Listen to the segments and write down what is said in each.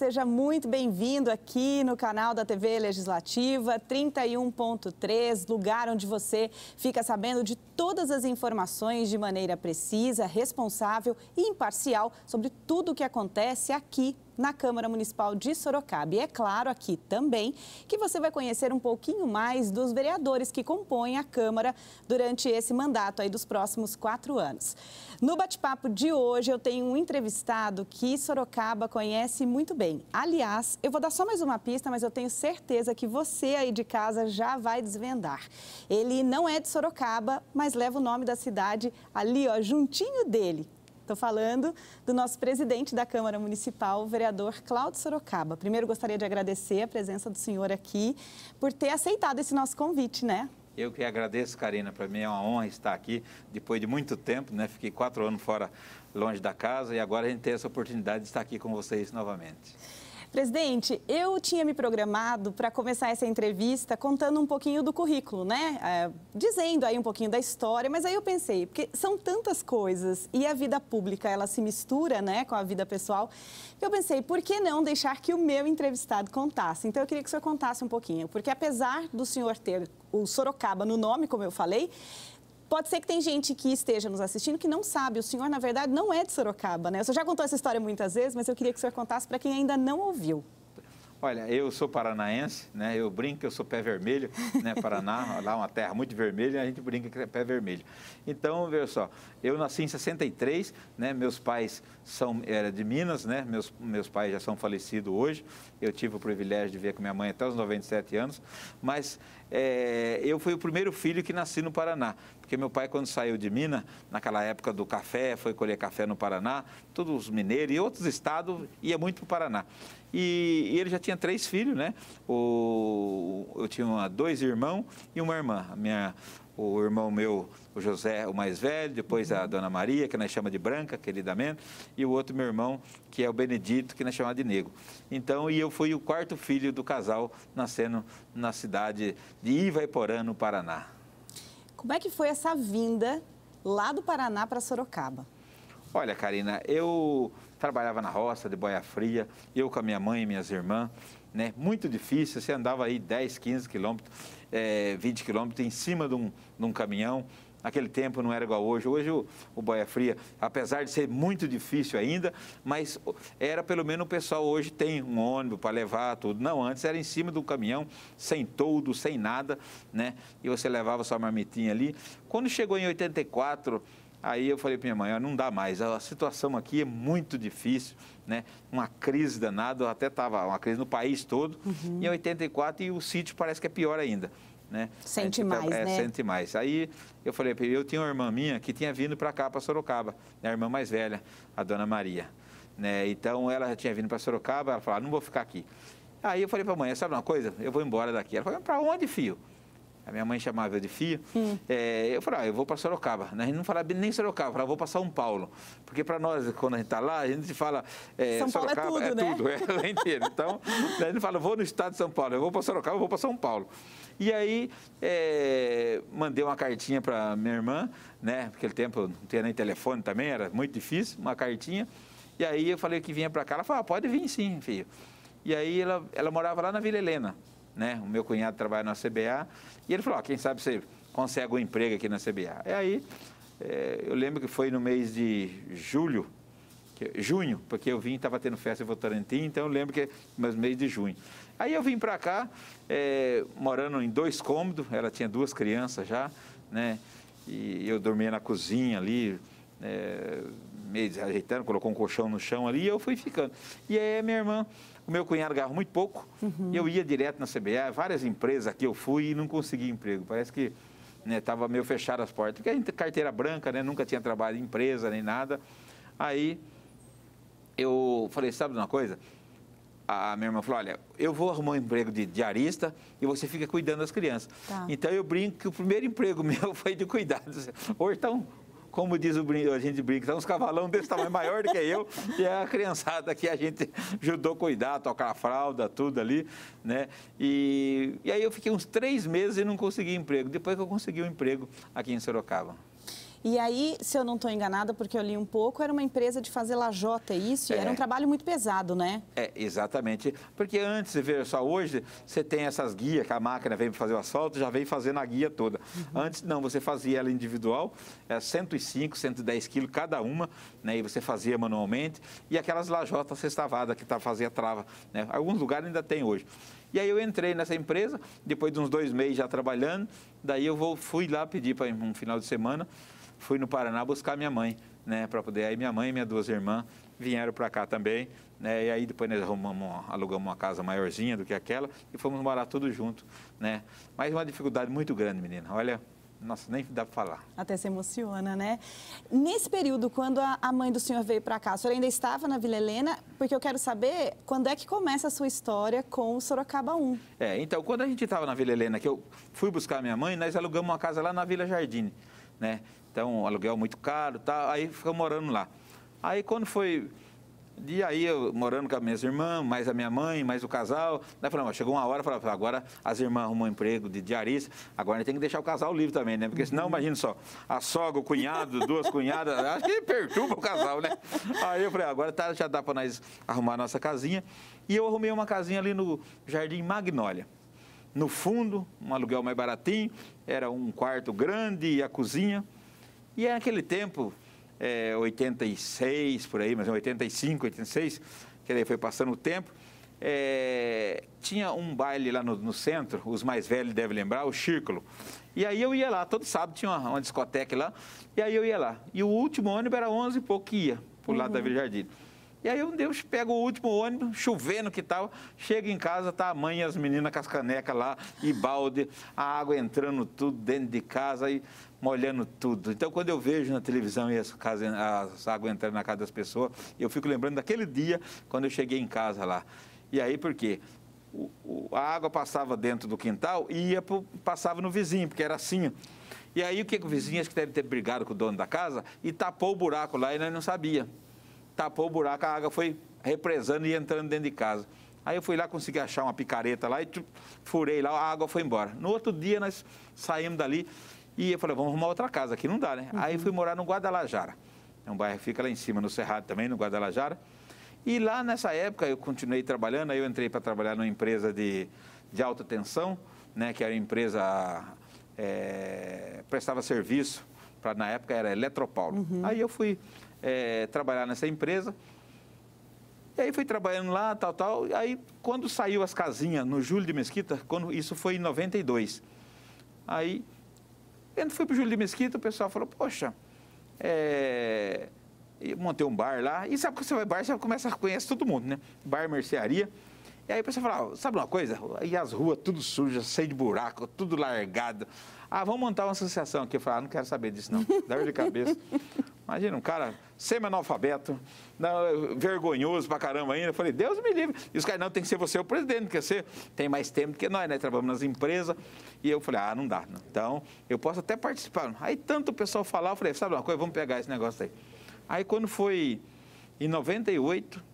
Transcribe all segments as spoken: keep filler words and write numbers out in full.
seja muito bem-vindo aqui no canal da T V Legislativa trinta e um ponto três, lugar onde você fica sabendo de todas as informações de maneira precisa, responsável e imparcial sobre tudo o que acontece aqui na Câmara Municipal de Sorocaba. E é claro aqui também que você vai conhecer um pouquinho mais dos vereadores que compõem a Câmara durante esse mandato aí dos próximos quatro anos. No bate-papo de hoje eu tenho um entrevistado que Sorocaba conhece muito bem. Aliás, eu vou dar só mais uma pista, mas eu tenho certeza que você aí de casa já vai desvendar. Ele não é de Sorocaba, mas leva o nome da cidade ali, ó, juntinho dele. Estou falando do nosso presidente da Câmara Municipal, o vereador Cláudio Sorocaba. Primeiro, gostaria de agradecer a presença do senhor aqui por ter aceitado esse nosso convite, né? Eu que agradeço, Karina. Para mim é uma honra estar aqui depois de muito tempo, né? Fiquei quatro anos fora, longe da casa, e agora a gente tem essa oportunidade de estar aqui com vocês novamente. Presidente, eu tinha me programado para começar essa entrevista contando um pouquinho do currículo, né? É, dizendo aí um pouquinho da história, mas aí eu pensei, porque são tantas coisas e a vida pública, ela se mistura, né, com a vida pessoal, eu pensei, por que não deixar que o meu entrevistado contasse? Então eu queria que o senhor contasse um pouquinho, porque apesar do senhor ter o Sorocaba no nome, como eu falei, pode ser que tem gente que esteja nos assistindo que não sabe. O senhor, na verdade, não é de Sorocaba, né? O senhor já contou essa história muitas vezes, mas eu queria que o senhor contasse para quem ainda não ouviu. Olha, eu sou paranaense, né? Eu brinco que eu sou pé vermelho, né? Paraná, lá uma terra muito vermelha, a gente brinca que é pé vermelho. Então, veja só, eu nasci em sessenta e três, né? Meus pais são era de Minas, né? Meus, meus pais já são falecidos hoje. Eu tive o privilégio de ver com minha mãe até os noventa e sete anos, mas é, eu fui o primeiro filho que nasci no Paraná, porque meu pai, quando saiu de Minas, naquela época do café, foi colher café no Paraná, todos os mineiros e outros estados ia muito para o Paraná. E, e ele já tinha três filhos, né? O, eu tinha uma, dois irmãos e uma irmã. A minha, o irmão meu, o José, o mais velho, depois a dona Maria, que nós chamamos de Branca, queridamente, e o outro meu irmão, que é o Benedito, que nós chamamos de Nego. Então, e eu fui o quarto filho do casal, nascendo na cidade de Ivaiporã, no Paraná. Como é que foi essa vinda lá do Paraná para Sorocaba? Olha, Karina, eu trabalhava na roça de boia fria, eu com a minha mãe e minhas irmãs, né? Muito difícil, você andava aí dez, quinze quilômetros, é, vinte quilômetros em cima de um, de um caminhão. Naquele tempo não era igual hoje. Hoje o, o boia fria, apesar de ser muito difícil ainda, mas era pelo menos o pessoal hoje tem um ônibus para levar tudo. Não, antes era em cima do caminhão, sem toldo, sem nada, né? E você levava sua marmitinha ali. Quando chegou em oitenta e quatro... Aí eu falei para minha mãe, não dá mais, a situação aqui é muito difícil, né? Uma crise danada, até estava uma crise no país todo, uhum. Em oitenta e quatro, e o sítio parece que é pior ainda, né? Sente gente, mais, é, né? Sente mais. Aí eu falei para ele, eu tinha uma irmã minha que tinha vindo para cá, para Sorocaba, né? A irmã mais velha, a dona Maria, né? Então ela já tinha vindo para Sorocaba, ela falou, não vou ficar aqui. Aí eu falei para a mãe, sabe uma coisa? Eu vou embora daqui. Ela falou, para onde, filho? A minha mãe chamava eu de filho. Hum. É, eu falei, ah, eu vou para Sorocaba. A gente não falava nem Sorocaba, eu falava, vou para São Paulo. Porque para nós, quando a gente está lá, a gente fala... É, São Paulo Sorocaba é tudo, é né? tudo, é lá inteiro. Então, a gente fala, vou no estado de São Paulo, eu vou para Sorocaba, eu vou para São Paulo. E aí, é, mandei uma cartinha para minha irmã, né? Naquele tempo não tinha nem telefone também, era muito difícil, uma cartinha. E aí eu falei que vinha para cá, ela falou, ah, pode vir sim, filho. E aí ela, ela morava lá na Vila Helena. Né? O meu cunhado trabalha na C B A e ele falou, ah, quem sabe você consegue um emprego aqui na C B A. E aí, é, eu lembro que foi no mês de julho, que, junho, porque eu vim e estava tendo festa em Votorantim, então eu lembro que meus mês de junho. Aí eu vim para cá, é, morando em dois cômodos, ela tinha duas crianças já, né? E eu dormia na cozinha ali, é, meio ajeitando, colocou um colchão no chão ali e eu fui ficando. E aí a minha irmã... O meu cunhado ganhava muito pouco, uhum. Eu ia direto na C B A, várias empresas aqui eu fui e não consegui emprego. Parece que estava, né, meio fechado as portas, porque a gente carteira branca, né, nunca tinha trabalho em empresa nem nada. Aí eu falei, sabe de uma coisa? A minha irmã falou, olha, eu vou arrumar um emprego de diarista e você fica cuidando das crianças. Tá. Então eu brinco que o primeiro emprego meu foi de cuidados. Hoje estão... Como diz o brinco, a gente brinca, são uns cavalão desse tamanho maior do que eu, e é a criançada que a gente ajudou a cuidar, tocar a fralda, tudo ali, né? E, e aí eu fiquei uns três meses e não consegui emprego, depois que eu consegui um emprego aqui em Sorocaba. E aí, se eu não estou enganada, porque eu li um pouco, era uma empresa de fazer lajota, é isso? E É. era um trabalho muito pesado, né? É, exatamente. Porque antes, você vê só hoje, você tem essas guias, que a máquina vem fazer o asfalto, já vem fazendo a guia toda. Uhum. Antes, não, você fazia ela individual, é cento e cinco, cento e dez quilos cada uma, né? E você fazia manualmente. E aquelas lajotas sextavadas que tá, fazia trava, né? Alguns lugares ainda tem hoje. E aí eu entrei nessa empresa, depois de uns dois meses já trabalhando, daí eu vou, fui lá pedir para um final de semana, fui no Paraná buscar minha mãe, né, para poder, aí minha mãe e minhas duas irmãs vieram para cá também, né, e aí depois nós arrumamos, alugamos uma casa maiorzinha do que aquela e fomos morar tudo junto, né, mas uma dificuldade muito grande, menina, olha, nossa, nem dá para falar. Até se emociona, né? Nesse período, quando a, a mãe do senhor veio para cá, o senhor ainda estava na Vila Helena? Porque eu quero saber quando é que começa a sua história com o Sorocaba um. É, então, quando a gente estava na Vila Helena, que eu fui buscar minha mãe, nós alugamos uma casa lá na Vila Jardim, né? Então, um aluguel muito caro, tá? Aí ficamos morando lá. Aí, quando foi... E aí, eu morando com as minhas irmãs, mais a minha mãe, mais o casal. Daí falamos, chegou uma hora, falava, agora as irmãs arrumam um emprego de diarista, agora a gente tem que deixar o casal livre também, né? Porque senão, imagina só, a sogra, o cunhado, duas cunhadas, acho que perturba o casal, né? Aí eu falei, agora tá, já dá para nós arrumar a nossa casinha. E eu arrumei uma casinha ali no Jardim Magnólia. No fundo, um aluguel mais baratinho, era um quarto grande e a cozinha. E naquele tempo... É, oitenta e seis, por aí, mas oitenta e cinco, oitenta e seis, que daí foi passando o tempo, é, tinha um baile lá no, no centro, os mais velhos devem lembrar, o Círculo. E aí eu ia lá, todo sábado tinha uma, uma discoteca lá, e aí eu ia lá. E o último ônibus era onze e pouco que ia, pro lado uhum. da Vila Jardim. E aí um Deus pega o último ônibus, chovendo que tal, chega em casa, tá a mãe e as meninas com as canecas lá, e balde, a água entrando tudo dentro de casa, e molhando tudo. Então, quando eu vejo na televisão e as, casas, as águas entrando na casa das pessoas, eu fico lembrando daquele dia, quando eu cheguei em casa lá. E aí, por quê? O, o, a água passava dentro do quintal e ia pro, passava no vizinho, porque era assim. E aí, o que, que o vizinho, acho que deve ter brigado com o dono da casa, e tapou o buraco lá, e nós não sabia. Tapou o buraco, a água foi represando e entrando dentro de casa. Aí eu fui lá, consegui achar uma picareta lá e tchup, furei lá, a água foi embora. No outro dia nós saímos dali e eu falei, vamos arrumar outra casa, aqui não dá, né? Uhum. Aí fui morar no Guadalajara. É um bairro que fica lá em cima, no Cerrado também, no Guadalajara. E lá nessa época eu continuei trabalhando, aí eu entrei para trabalhar numa empresa de, de alta tensão, né? Que era uma empresa, é, prestava serviço, pra, na época era Eletropaulo. Uhum. Aí eu fui... É, trabalhar nessa empresa, e aí fui trabalhando lá, tal, tal, aí quando saiu as casinhas no Júlio de Mesquita, quando, isso foi em noventa e dois, aí, quando fui para o Júlio de Mesquita, o pessoal falou, poxa, é... eu montei um bar lá, e sabe quando você vai bar, você começa a conhecer todo mundo, né, bar, mercearia, e aí o pessoal falava, sabe uma coisa, e as ruas tudo sujas, cheio de buraco, tudo largado, ah, vamos montar uma associação aqui, eu falei, ah, não quero saber disso não, dá dor de cabeça. Imagina, um cara semi-analfabeto, vergonhoso pra caramba ainda. Eu falei, Deus me livre. E os caras, não, tem que ser você o presidente, porque você tem mais tempo do que nós, né? Trabalhamos nas empresas. E eu falei, ah, não dá. Não. Então, eu posso até participar. Aí, tanto o pessoal falar, eu falei, sabe uma coisa, vamos pegar esse negócio aí. Aí, quando foi em noventa e oito,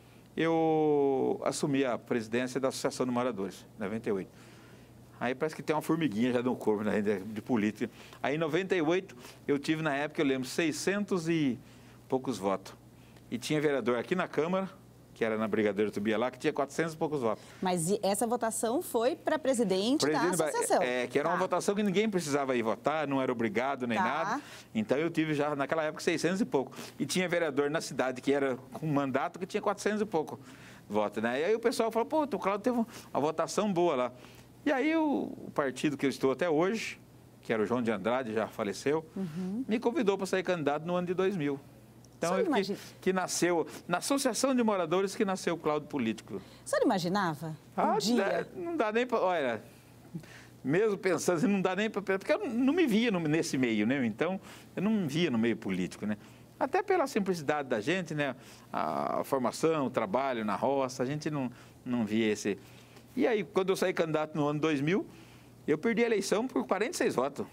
eu assumi a presidência da Associação de Moradores, em noventa e oito. Aí parece que tem uma formiguinha já no corpo, né, de, de política. Aí em noventa e oito, eu tive na época, eu lembro, seiscentos e poucos votos. E tinha vereador aqui na Câmara, que era na Brigadeiro Tubia lá, que tinha quatrocentos e poucos votos. Mas essa votação foi para presidente, presidente da associação? É, que era tá. uma votação que ninguém precisava ir votar, não era obrigado nem tá. nada. Então eu tive já naquela época seiscentos e pouco. E tinha vereador na cidade que era com mandato que tinha quatrocentos e pouco votos, né? E aí o pessoal falou, pô, o Cláudio teve uma votação boa lá. E aí o, o partido que eu estou até hoje, que era o João de Andrade, já faleceu, uhum. me convidou para sair candidato no ano de dois mil. Então, eu que, que nasceu, na Associação de Moradores que nasceu o Cláudio Político. O senhor imaginava? Um ah, dia? Não dá nem para... Olha, mesmo pensando assim, não dá nem para... Porque eu não me via no, nesse meio, né? Então, eu não me via no meio político, né? Até pela simplicidade da gente, né? A, a formação, o trabalho na roça, a gente não, não via esse... E aí, quando eu saí candidato no ano dois mil, eu perdi a eleição por quarenta e seis votos.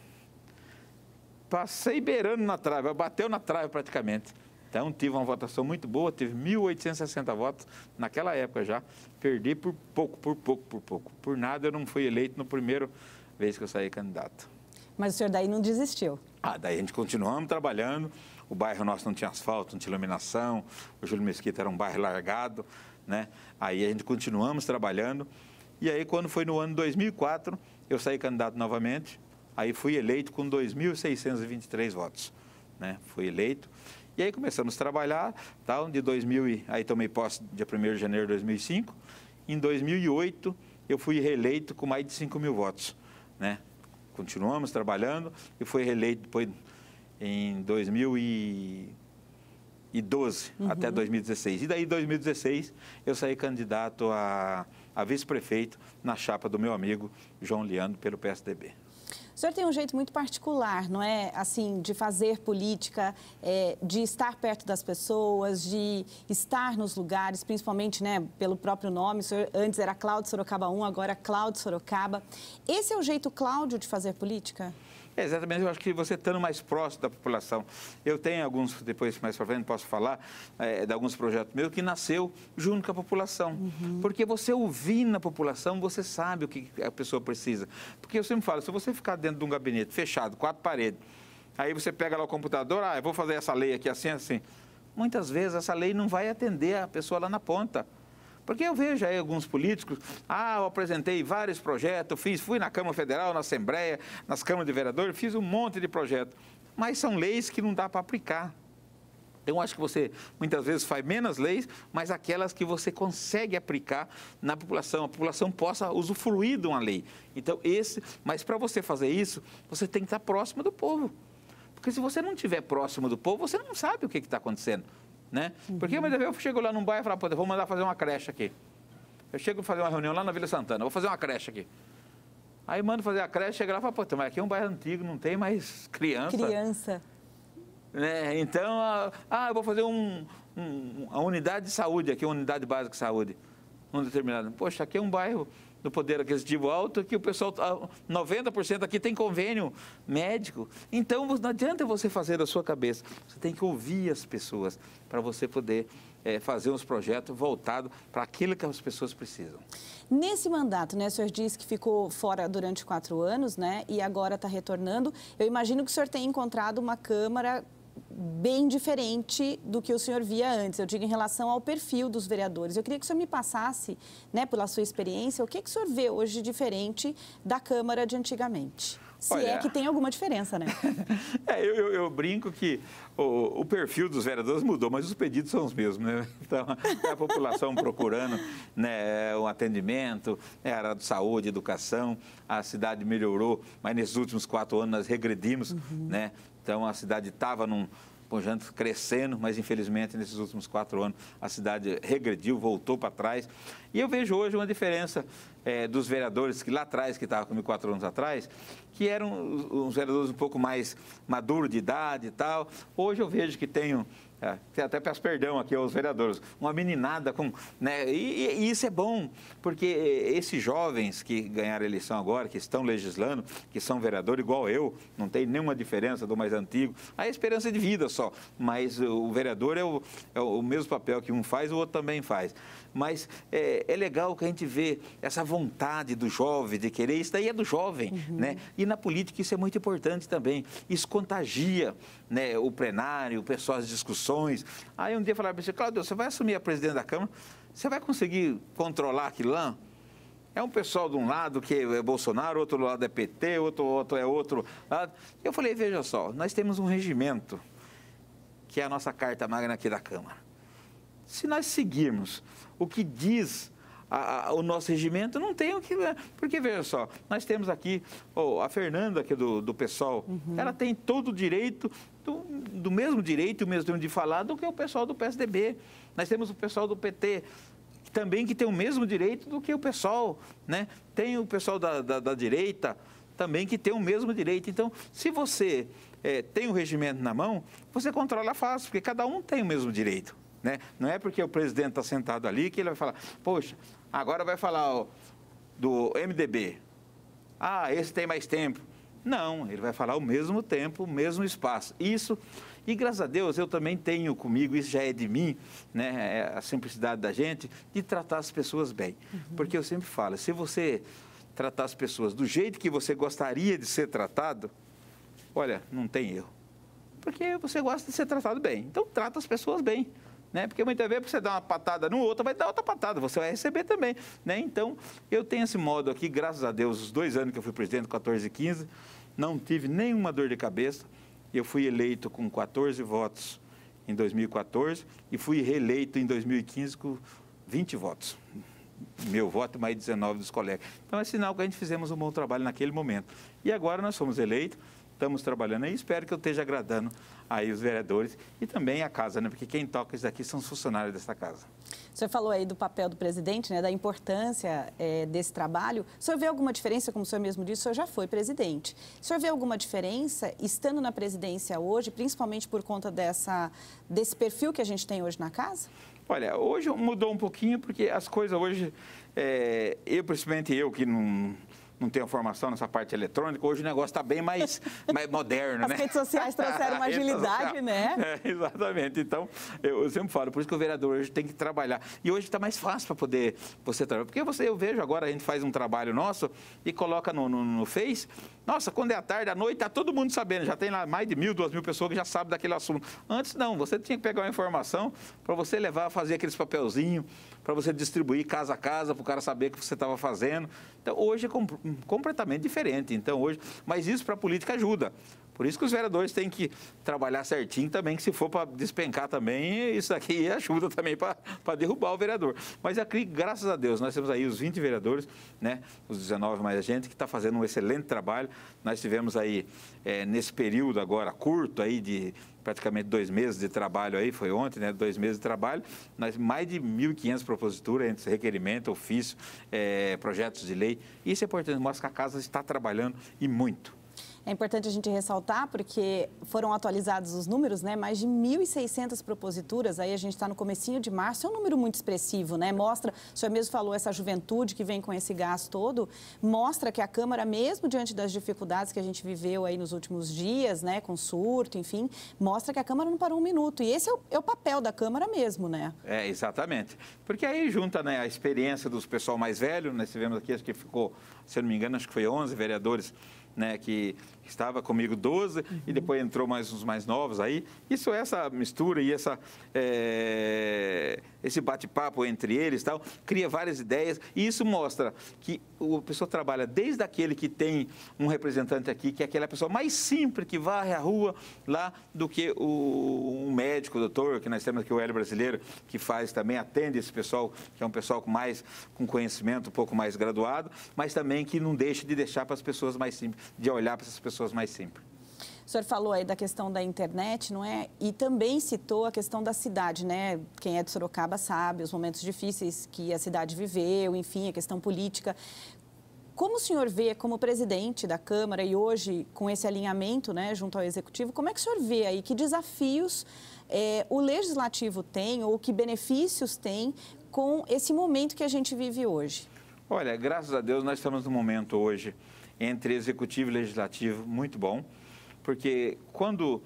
Passei beirando na trave, bateu na trave praticamente. Então, tive uma votação muito boa, tive mil oitocentos e sessenta votos naquela época já. Perdi por pouco, por pouco, por pouco. Por nada eu não fui eleito no primeiro vez que eu saí candidato. Mas o senhor daí não desistiu? Ah, daí a gente continuamos trabalhando, o bairro nosso não tinha asfalto, não tinha iluminação, o Júlio Mesquita era um bairro largado, né? Aí a gente continuamos trabalhando, e aí quando foi no ano dois mil e quatro, eu saí candidato novamente, aí fui eleito com dois mil seiscentos e vinte e três votos, né? Fui eleito, e aí começamos a trabalhar, tal, de dois mil, e aí tomei posse dia primeiro de janeiro de dois mil e cinco, em dois mil e oito eu fui reeleito com mais de cinco mil votos, né? Continuamos trabalhando e fui reeleito depois em dois mil e doze, uhum, até dois mil e dezesseis. E daí, em dois mil e dezesseis, eu saí candidato a, a vice-prefeito na chapa do meu amigo João Leandro, pelo P S D B. O senhor tem um jeito muito particular, não é? Assim, de fazer política, é, de estar perto das pessoas, de estar nos lugares, principalmente, né, pelo próprio nome. O senhor antes era Cláudio Sorocaba um, agora Cláudio Sorocaba. Esse é o jeito Cláudio de fazer política? É, exatamente, eu acho que você estando mais próximo da população. Eu tenho alguns, depois mais para frente posso falar, é, de alguns projetos meus que nasceu junto com a população. Uhum. Porque você ouvindo a população, você sabe o que a pessoa precisa. Porque eu sempre falo, se você ficar dentro de um gabinete fechado, quatro paredes, aí você pega lá o computador, ah, eu vou fazer essa lei aqui assim, assim. Muitas vezes essa lei não vai atender a pessoa lá na ponta. Porque eu vejo aí alguns políticos, ah, eu apresentei vários projetos, fiz, fui na Câmara Federal, na Assembleia, nas câmaras de vereadores, fiz um monte de projetos. Mas são leis que não dá para aplicar. Eu acho que você, muitas vezes, faz menos leis, mas aquelas que você consegue aplicar na população, a população possa usufruir de uma lei. Então, esse, mas para você fazer isso, você tem que estar próximo do povo. Porque se você não estiver próximo do povo, você não sabe o que está acontecendo. Né? Porque uhum. eu chego lá num bairro e falo, pô, vou mandar fazer uma creche aqui. Eu chego a fazer uma reunião lá na Vila Santana, vou fazer uma creche aqui. Aí mando fazer a creche, chega lá e fala, pô, mas aqui é um bairro antigo, não tem mais criança. Criança. Né? Então, ah, eu vou fazer um, um, uma unidade de saúde aqui, uma unidade básica de saúde. Um determinado. Poxa, aqui é um bairro do poder aquisitivo alto, que o pessoal, noventa por cento aqui tem convênio médico. Então, não adianta você fazer da sua cabeça. Você tem que ouvir as pessoas para você poder é, fazer uns projetos voltados para aquilo que as pessoas precisam. Nesse mandato, né, o senhor disse que ficou fora durante quatro anos, né, e agora está retornando. Eu imagino que o senhor tenha encontrado uma Câmara bem diferente do que o senhor via antes, eu digo em relação ao perfil dos vereadores. Eu queria que o senhor me passasse, né, pela sua experiência, o que, que o senhor vê hoje diferente da Câmara de antigamente? Se Olha, é que tem alguma diferença, né? é, eu, eu, eu brinco que o, o perfil dos vereadores mudou, mas os pedidos são os mesmos, né? Então, a população procurando, né, um atendimento, né, a área de saúde, educação, a cidade melhorou, mas nesses últimos quatro anos nós regredimos, uhum. né? Então, a cidade estava num conjunto crescendo, mas infelizmente nesses últimos quatro anos a cidade regrediu, voltou para trás. E eu vejo hoje uma diferença é, dos vereadores que lá atrás, que estavam comigo quatro anos atrás, que eram uns vereadores um pouco mais maduros de idade e tal. Hoje eu vejo que tenho, é, até peço perdão aqui aos vereadores, uma meninada com... Né, e, e isso é bom, porque esses jovens que ganharam a eleição agora, que estão legislando, que são vereadores igual eu, não tem nenhuma diferença do mais antigo, a esperança de vida só, mas o vereador é o, é o mesmo papel que um faz, o outro também faz. Mas é, é legal que a gente vê essa vontade do jovem de querer, isso daí é do jovem, uhum. né? E na política isso é muito importante também, isso contagia, né, o plenário, o pessoal, as discussões. Aí um dia falaram para você, Cláudio, você vai assumir a presidência da Câmara, você vai conseguir controlar aquilo lá? É um pessoal de um lado que é Bolsonaro, outro lado é P T, outro, outro é outro lado. Eu falei, veja só, nós temos um regimento, que é a nossa carta magna aqui da Câmara. Se nós seguirmos o que diz a, a, o nosso regimento, não tem o que... Porque, veja só, nós temos aqui oh, a Fernanda, aqui do, do PSOL, uhum. ela tem todo o direito, do, do mesmo direito, o mesmo tempo de falar, do que o pessoal do P S D B. Nós temos o pessoal do P T, também que tem o mesmo direito do que o pessoal, né? Tem o pessoal da, da, da direita, também que tem o mesmo direito. Então, se você é, tem o regimento na mão, você controla fácil, porque cada um tem o mesmo direito. Né? Não é porque o presidente está sentado ali que ele vai falar, poxa, agora vai falar ó, do M D B. Ah, esse tem mais tempo. Não, ele vai falar o mesmo tempo, o mesmo espaço. Isso, e graças a Deus eu também tenho comigo, isso já é de mim, né, é a simplicidade da gente, de tratar as pessoas bem. Uhum. Porque eu sempre falo, se você tratar as pessoas do jeito que você gostaria de ser tratado, olha, não tem erro. Porque você gosta de ser tratado bem. Então, trata as pessoas bem. Né? Porque muitas vezes você dá uma patada no outro, vai dar outra patada, você vai receber também. Né? Então, eu tenho esse modo aqui, graças a Deus, os dois anos que eu fui presidente, quatorze e quinze, não tive nenhuma dor de cabeça. Eu fui eleito com quatorze votos em dois mil e quatorze e fui reeleito em dois mil e quinze com vinte votos. Meu voto mais dezenove dos colegas. Então, é sinal que a gente fizemos um bom trabalho naquele momento. E agora nós fomos eleitos, estamos trabalhando aí, espero que eu esteja agradando aí os vereadores e também a casa, né? Porque quem toca isso daqui são os funcionários dessa casa. O senhor falou aí do papel do presidente, né? Da importância é, desse trabalho. O senhor vê alguma diferença, como o senhor mesmo disse, o senhor já foi presidente. O senhor vê alguma diferença estando na presidência hoje, principalmente por conta dessa, desse perfil que a gente tem hoje na casa? Olha, hoje mudou um pouquinho, porque as coisas hoje, é, eu, principalmente eu que não... não tenho formação nessa parte eletrônica, hoje o negócio está bem mais, mais moderno, As né? As redes sociais trouxeram uma agilidade, né? É, exatamente. Então, eu sempre falo, por isso que o vereador hoje tem que trabalhar. E hoje está mais fácil para poder você trabalhar. Porque você, eu vejo agora, a gente faz um trabalho nosso e coloca no, no, no Face. Nossa, quando é à tarde, à noite, está todo mundo sabendo. Já tem lá mais de mil, duas mil pessoas que já sabem daquele assunto. Antes, não. Você tinha que pegar uma informação para você levar, fazer aqueles papelzinhos, para você distribuir casa a casa, para o cara saber o que você estava fazendo. Então, hoje é completamente diferente. Então, hoje, mas isso para a política ajuda. Por isso que os vereadores têm que trabalhar certinho também, que se for para despencar também, isso aqui ajuda também para derrubar o vereador. Mas aqui, graças a Deus, nós temos aí os vinte vereadores, né, os dezenove mais a gente, que está fazendo um excelente trabalho. Nós tivemos aí, é, nesse período agora curto aí de praticamente dois meses de trabalho aí, foi ontem, né, dois meses de trabalho, nós, mais de mil e quinhentas proposituras entre requerimento, ofício, é, projetos de lei. Isso é importante, mostra que a casa está trabalhando e muito. É importante a gente ressaltar, porque foram atualizados os números, né? Mais de mil e seiscentas proposituras, aí a gente está no comecinho de março, é um número muito expressivo, né? Mostra, o senhor mesmo falou, essa juventude que vem com esse gás todo, mostra que a Câmara, mesmo diante das dificuldades que a gente viveu aí nos últimos dias, né? Com surto, enfim, mostra que a Câmara não parou um minuto. E esse é o, é o papel da Câmara mesmo, né? É, exatamente. Porque aí junta, né, a experiência dos pessoal mais velho, nós tivemos aqui, acho que ficou, se eu não me engano, acho que foi onze vereadores, né, que estava comigo doze, uhum. E depois entrou mais uns mais novos aí. Isso, essa mistura e essa, é, esse bate-papo entre eles, tal, cria várias ideias, e isso mostra que a pessoa trabalha desde aquele que tem um representante aqui, que é aquela pessoa mais simples, que varre a rua lá, do que o, um médico, o doutor, que nós temos aqui o Hélio Brasileiro, que faz também, atende esse pessoal, que é um pessoal com mais, com conhecimento, um pouco mais graduado, mas também que não deixa de deixar para as pessoas mais simples, de olhar para essas pessoas mais simples. O senhor falou aí da questão da internet, não é? E também citou a questão da cidade, né? Quem é de Sorocaba sabe os momentos difíceis que a cidade viveu, enfim, a questão política. Como o senhor vê, como presidente da Câmara e hoje com esse alinhamento, né, junto ao Executivo, como é que o senhor vê aí, que desafios é, o Legislativo tem ou que benefícios tem com esse momento que a gente vive hoje? Olha, graças a Deus nós estamos num momento hoje entre Executivo e Legislativo muito bom, porque quando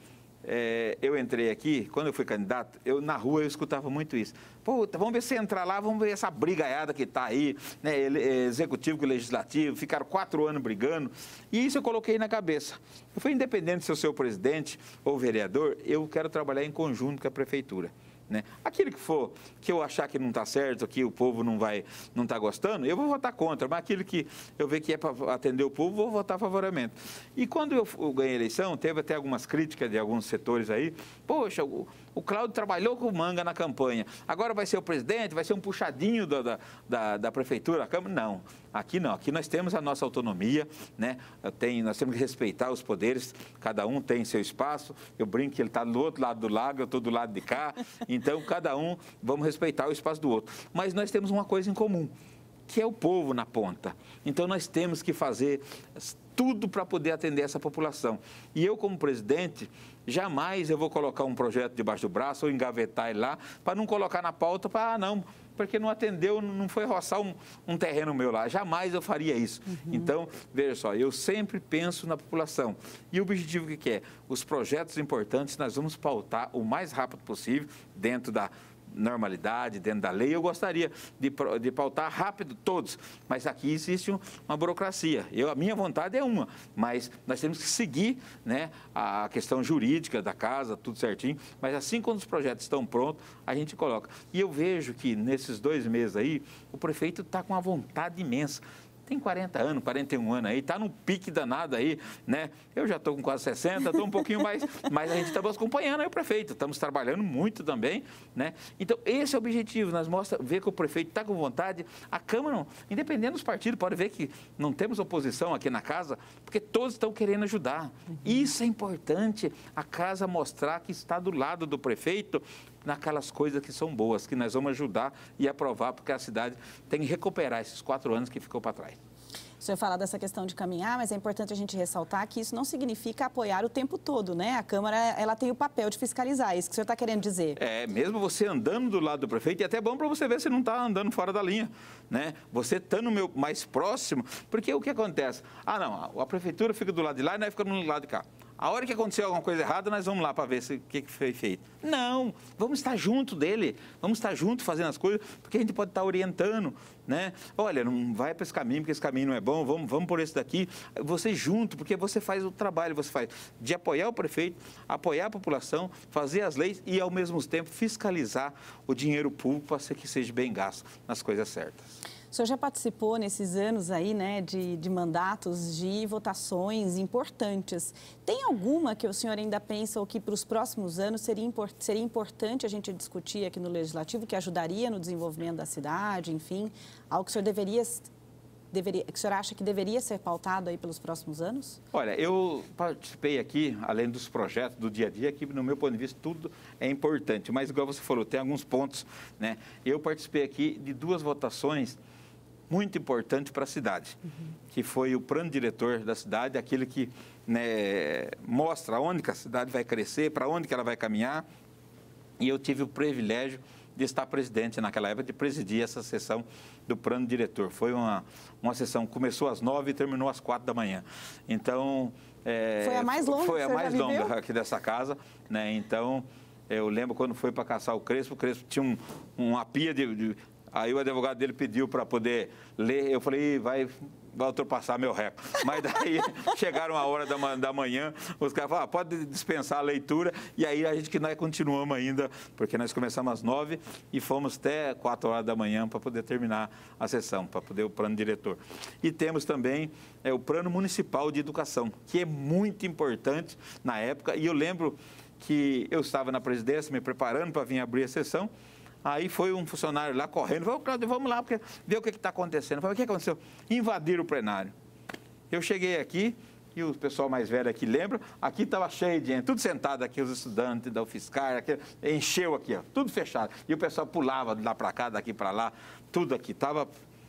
é, eu entrei aqui, quando eu fui candidato, eu, na rua eu escutava muito isso. Puta, vamos ver se entrar lá, vamos ver essa brigaiada que está aí, né, Executivo com Legislativo, ficaram quatro anos brigando, e isso eu coloquei na cabeça. Eu fui independente se eu sou o presidente ou vereador, eu quero trabalhar em conjunto com a Prefeitura. Né? Aquilo que for, que eu achar que não está certo, que o povo não vai, não está gostando, eu vou votar contra, mas aquilo que eu ver que é para atender o povo, vou votar favoravelmente. E quando eu, eu ganhei a eleição, teve até algumas críticas de alguns setores aí, poxa, o, o Cláudio trabalhou com manga na campanha, agora vai ser o presidente, vai ser um puxadinho da, da, da, da Prefeitura, da Câmara? Não, aqui não, aqui nós temos a nossa autonomia, né? Tem, nós temos que respeitar os poderes, cada um tem seu espaço, eu brinco que ele está do outro lado do lago, eu estou do lado de cá, então cada um, vamos respeitar o espaço do outro. Mas nós temos uma coisa em comum, que é o povo na ponta. Então nós temos que fazer tudo para poder atender essa população. E eu, como presidente, jamais eu vou colocar um projeto debaixo do braço ou engavetar ele lá, para não colocar na pauta, para, ah, não, porque não atendeu, não foi roçar um, um terreno meu lá. Jamais eu faria isso. Uhum. Então, veja só, eu sempre penso na população. E o objetivo que é? Os projetos importantes nós vamos pautar o mais rápido possível, dentro da normalidade, dentro da lei. Eu gostaria de, de pautar rápido todos, mas aqui existe uma burocracia. Eu, a minha vontade é uma, mas nós temos que seguir, né, a questão jurídica da casa, tudo certinho, mas assim quando os projetos estão prontos, a gente coloca. E eu vejo que nesses dois meses aí, o prefeito está com uma vontade imensa. Tem quarenta anos, quarenta e um anos aí, está no pique danado aí, né? Eu já estou com quase sessenta, estou um pouquinho mais, mas a gente está acompanhando aí o prefeito, estamos trabalhando muito também, né? Então, esse é o objetivo, nós mostra, ver que o prefeito está com vontade, a Câmara, independente dos partidos, pode ver que não temos oposição aqui na casa, porque todos estão querendo ajudar. Uhum. Isso é importante, a casa mostrar que está do lado do prefeito, naquelas coisas que são boas, que nós vamos ajudar e aprovar, porque a cidade tem que recuperar esses quatro anos que ficou para trás. O senhor fala dessa questão de caminhar, mas é importante a gente ressaltar que isso não significa apoiar o tempo todo, né? A Câmara, ela tem o papel de fiscalizar, é isso que o senhor está querendo dizer. É, mesmo você andando do lado do prefeito, e até bom para você ver se não está andando fora da linha, né? Você estando meu mais próximo, porque o que acontece? Ah, não, a prefeitura fica do lado de lá e nós ficamos do lado de cá. A hora que aconteceu alguma coisa errada, nós vamos lá para ver se, o que, que foi feito. Não, vamos estar junto dele, vamos estar junto fazendo as coisas, porque a gente pode estar orientando, né? Olha, não vai para esse caminho, porque esse caminho não é bom, vamos, vamos por esse daqui. Você junto, porque você faz o trabalho, você faz de apoiar o prefeito, apoiar a população, fazer as leis e, ao mesmo tempo, fiscalizar o dinheiro público para que seja bem gasto nas coisas certas. O senhor já participou nesses anos aí, né, de, de mandatos, de votações importantes. Tem alguma que o senhor ainda pensa ou que para os próximos anos seria, import, seria importante a gente discutir aqui no Legislativo, que ajudaria no desenvolvimento da cidade, enfim, algo que o senhor deveria, deveria, que o senhor acha que deveria ser pautado aí pelos próximos anos? Olha, eu participei aqui, além dos projetos do dia a dia, que no meu ponto de vista tudo é importante, mas igual você falou, tem alguns pontos, né? Eu participei aqui de duas votações muito importante para a cidade, uhum. que foi o plano diretor da cidade, aquele que, né, mostra onde que a cidade vai crescer, para onde que ela vai caminhar, e eu tive o privilégio de estar presidente naquela época, de presidir essa sessão do plano diretor. Foi uma, uma sessão que começou às nove e terminou às quatro da manhã. Então, é, foi a mais longa, foi a mais longa aqui dessa casa, né? Então, eu lembro quando foi para caçar o Crespo, o Crespo tinha um, uma pia de, de aí o advogado dele pediu para poder ler, eu falei, vai, vai ultrapassar meu recorde. Mas daí chegaram a hora da, da manhã, os caras falaram, ah, pode dispensar a leitura, e aí a gente que nós continuamos ainda, porque nós começamos às nove e fomos até quatro horas da manhã para poder terminar a sessão, para poder o plano diretor. E temos também é, o plano municipal de educação, que é muito importante na época, e eu lembro que eu estava na presidência me preparando para vir abrir a sessão. Aí foi um funcionário lá correndo, falou, Cláudio, vamos lá, porque ver o que está acontecendo. Eu falei, o que aconteceu? Invadiram o plenário. Eu cheguei aqui, e o pessoal mais velho aqui lembra, aqui estava cheio de gente, tudo sentado aqui, os estudantes da UFSCar, aqui, encheu aqui, ó, tudo fechado. E o pessoal pulava de lá para cá, daqui para lá, tudo aqui, estava...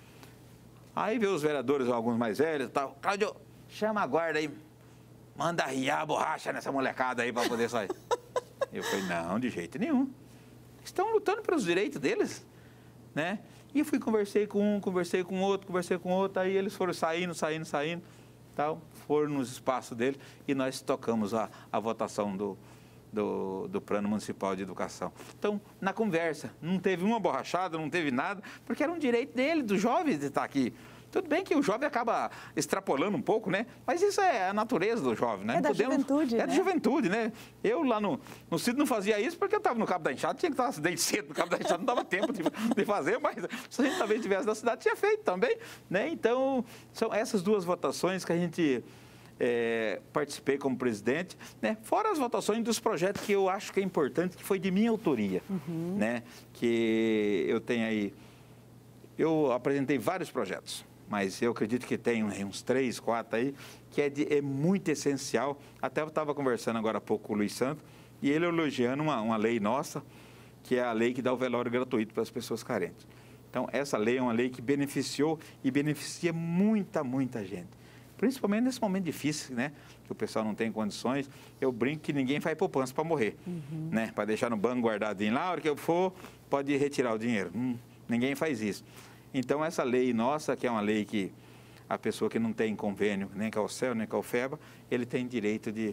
Aí veio os vereadores, alguns mais velhos, tal, Cláudio, chama a guarda aí, manda arriar a borracha nessa molecada aí para poder sair. Eu falei, não, de jeito nenhum. Estão lutando pelos direitos deles, né? E eu fui, conversei com um, conversei com outro, conversei com outro, aí eles foram saindo, saindo, saindo, tal, foram nos espaços deles e nós tocamos a, a votação do, do, do Plano Municipal de Educação. Então, na conversa, não teve uma borrachada, não teve nada, porque era um direito dele, dos jovens, de estar aqui. Tudo bem que o jovem acaba extrapolando um pouco, né? Mas isso é a natureza do jovem, né? É da Podemos... juventude, É né? da juventude, né? Eu lá no, no sítio não fazia isso porque eu estava no Cabo da Enxada, tinha que estar desde cedo no Cabo da Enxada, não dava tempo de, de fazer, mas se a gente talvez tivesse na cidade, tinha feito também, né? Então, são essas duas votações que a gente é, participei como presidente, né? Fora as votações dos projetos que eu acho que é importante, que foi de minha autoria, uhum. né? Que eu tenho aí... Eu apresentei vários projetos, mas eu acredito que tem uns três, quatro aí, que é, de, é muito essencial. Até eu estava conversando agora há pouco com o Luiz Santos, e ele elogiando uma, uma lei nossa, que é a lei que dá o velório gratuito para as pessoas carentes. Então, essa lei é uma lei que beneficiou e beneficia muita, muita gente. Principalmente nesse momento difícil, né? Que o pessoal não tem condições. Eu brinco que ninguém faz poupança para morrer, uhum. né? Para deixar no banco guardadinho lá, a hora que eu for, pode retirar o dinheiro. Hum, ninguém faz isso. Então, essa lei nossa, que é uma lei que a pessoa que não tem convênio nem com o C E L, nem com o FEBA, ele tem direito de,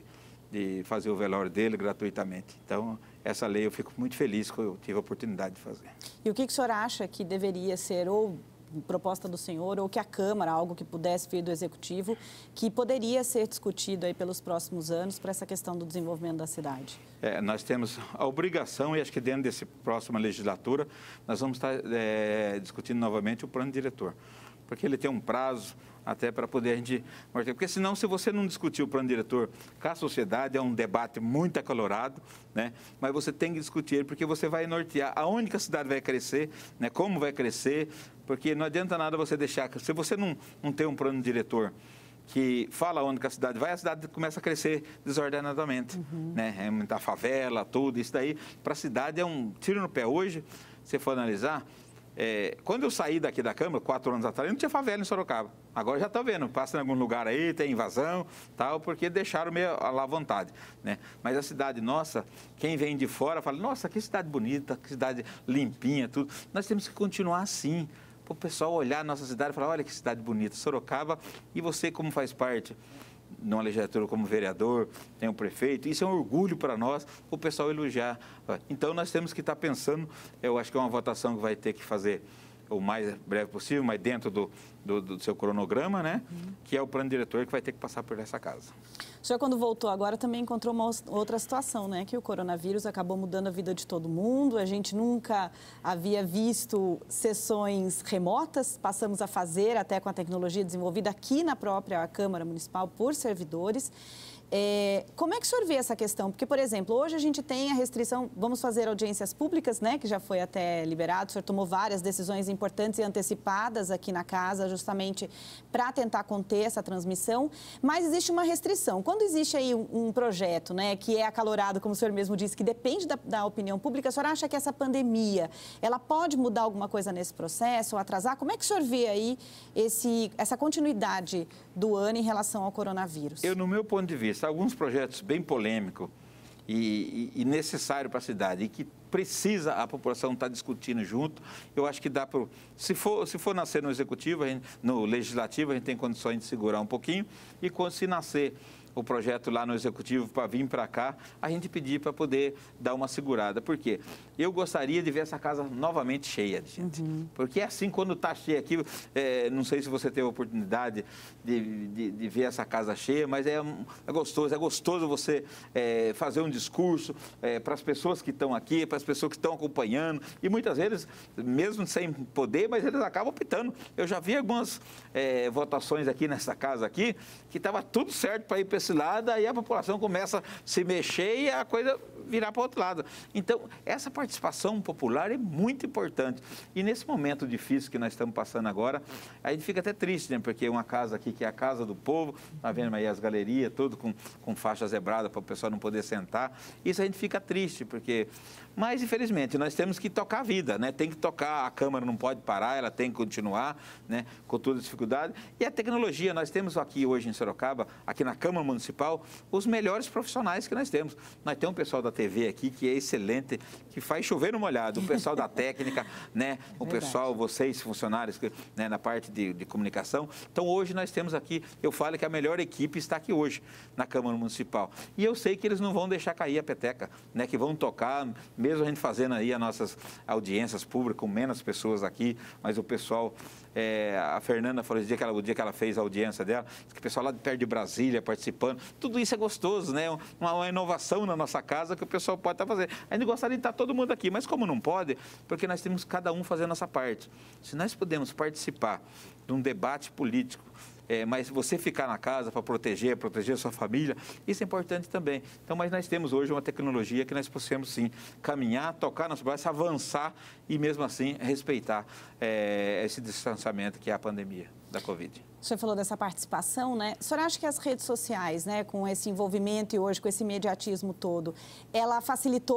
de fazer o velório dele gratuitamente. Então, essa lei eu fico muito feliz que eu tive a oportunidade de fazer. E o que, que o senhor acha que deveria ser, ou proposta do senhor, ou que a Câmara, algo que pudesse vir do Executivo, que poderia ser discutido aí pelos próximos anos para essa questão do desenvolvimento da cidade? É, nós temos a obrigação, e acho que dentro dessa próxima legislatura, nós vamos estar é, discutindo novamente o plano diretor, porque ele tem um prazo até para poder a gente... Porque senão, se você não discutir o plano diretor com a sociedade, é um debate muito acalorado, né? Mas você tem que discutir ele, porque você vai nortear aonde que a cidade vai crescer, né? Como vai crescer, porque não adianta nada você deixar... Se você não, não tem um plano diretor que fala onde que a cidade vai, a cidade começa a crescer desordenadamente, uhum. né? É muita favela, tudo, isso daí, para a cidade é um tiro no pé. Hoje, se for analisar... É, quando eu saí daqui da Câmara, quatro anos atrás, não tinha favela em Sorocaba. Agora já está vendo, passa em algum lugar aí, tem invasão, tal, porque deixaram meio lá à vontade, né? Mas a cidade nossa, quem vem de fora fala, nossa, que cidade bonita, que cidade limpinha, tudo. Nós temos que continuar assim, para o pessoal olhar a nossa cidade e falar, olha que cidade bonita, Sorocaba, e você como faz parte... numa legislatura como vereador, tem o prefeito, isso é um orgulho para nós, o pessoal elogiar. Então, nós temos que estar pensando, eu acho que é uma votação que vai ter que fazer o mais breve possível, mas dentro do, do, do seu cronograma, né? Uhum. Que é o plano diretor que vai ter que passar por essa casa. O senhor, quando voltou agora, também encontrou uma outra situação, né? Que o coronavírus acabou mudando a vida de todo mundo. A gente nunca havia visto sessões remotas. Passamos a fazer até com a tecnologia desenvolvida aqui na própria Câmara Municipal por servidores. É, como é que o senhor vê essa questão? Porque, por exemplo, hoje a gente tem a restrição, vamos fazer audiências públicas, né, que já foi até liberado, o senhor tomou várias decisões importantes e antecipadas aqui na casa, justamente para tentar conter essa transmissão, mas existe uma restrição. Quando existe aí um, um projeto, né, que é acalorado, como o senhor mesmo disse, que depende da, da opinião pública, o senhor acha que essa pandemia, ela pode mudar alguma coisa nesse processo, ou atrasar? Como é que o senhor vê aí esse, essa continuidade do ano em relação ao coronavírus? Eu, no meu ponto de vista, alguns projetos bem polêmicos e, e, e necessários para a cidade e que precisa a população estar discutindo junto, eu acho que dá para... Se for, se for nascer no executivo, a gente, no legislativo, a gente tem condições de segurar um pouquinho e quando se nascer o projeto lá no executivo para vir para cá, a gente pedir para poder dar uma segurada. Por quê? Eu gostaria de ver essa casa novamente cheia de gente. Uhum. Porque é assim, quando está cheia aqui, é, não sei se você teve a oportunidade de, de, de ver essa casa cheia, mas é, é gostoso. É gostoso você é, fazer um discurso é, para as pessoas que estão aqui, para as pessoas que estão acompanhando. E muitas vezes, mesmo sem poder, mas eles acabam optando. Eu já vi algumas é, votações aqui nessa casa aqui, que estava tudo certo para ir para esse lado, aí a população começa a se mexer e a coisa virar para o outro lado. Então, essa participação popular é muito importante. E nesse momento difícil que nós estamos passando agora, a gente fica até triste, né? Porque uma casa aqui que é a casa do povo, está vendo aí as galerias, tudo com, com faixa zebrada para o pessoal não poder sentar. Isso a gente fica triste, porque... Mas, infelizmente, nós temos que tocar a vida, né? Tem que tocar, a Câmara não pode parar, ela tem que continuar, né? Com toda a dificuldade. E a tecnologia, nós temos aqui hoje em Sorocaba, aqui na Câmara Municipal, os melhores profissionais que nós temos. Nós temos um pessoal da T V aqui que é excelente, que faz chover no molhado, o pessoal da técnica, né? O Verdade. Pessoal, vocês, funcionários, né? Na parte de, de comunicação. Então, hoje nós temos aqui, eu falo que a melhor equipe está aqui hoje, na Câmara Municipal. E eu sei que eles não vão deixar cair a peteca, né? Que vão tocar, mesmo a gente fazendo aí as nossas audiências públicas, com menos pessoas aqui, mas o pessoal, é, a Fernanda falou, o dia, que ela, o dia que ela fez a audiência dela, que o pessoal lá de perto de Brasília participando, tudo isso é gostoso, né? Uma, uma inovação na nossa casa que o pessoal pode estar fazendo. A gente gostaria de estar todo mundo aqui, mas como não pode, porque nós temos cada um fazendo a nossa parte. Se nós podemos participar de um debate político, É, mas você ficar na casa para proteger, proteger a sua família, isso é importante também. Então, mas nós temos hoje uma tecnologia que nós possamos, sim, caminhar, tocar nosso braço, avançar e, mesmo assim, respeitar é, esse distanciamento que é a pandemia da Covid. O senhor falou dessa participação, né? O senhor acha que as redes sociais, né, com esse envolvimento e hoje com esse imediatismo todo, ela facilitou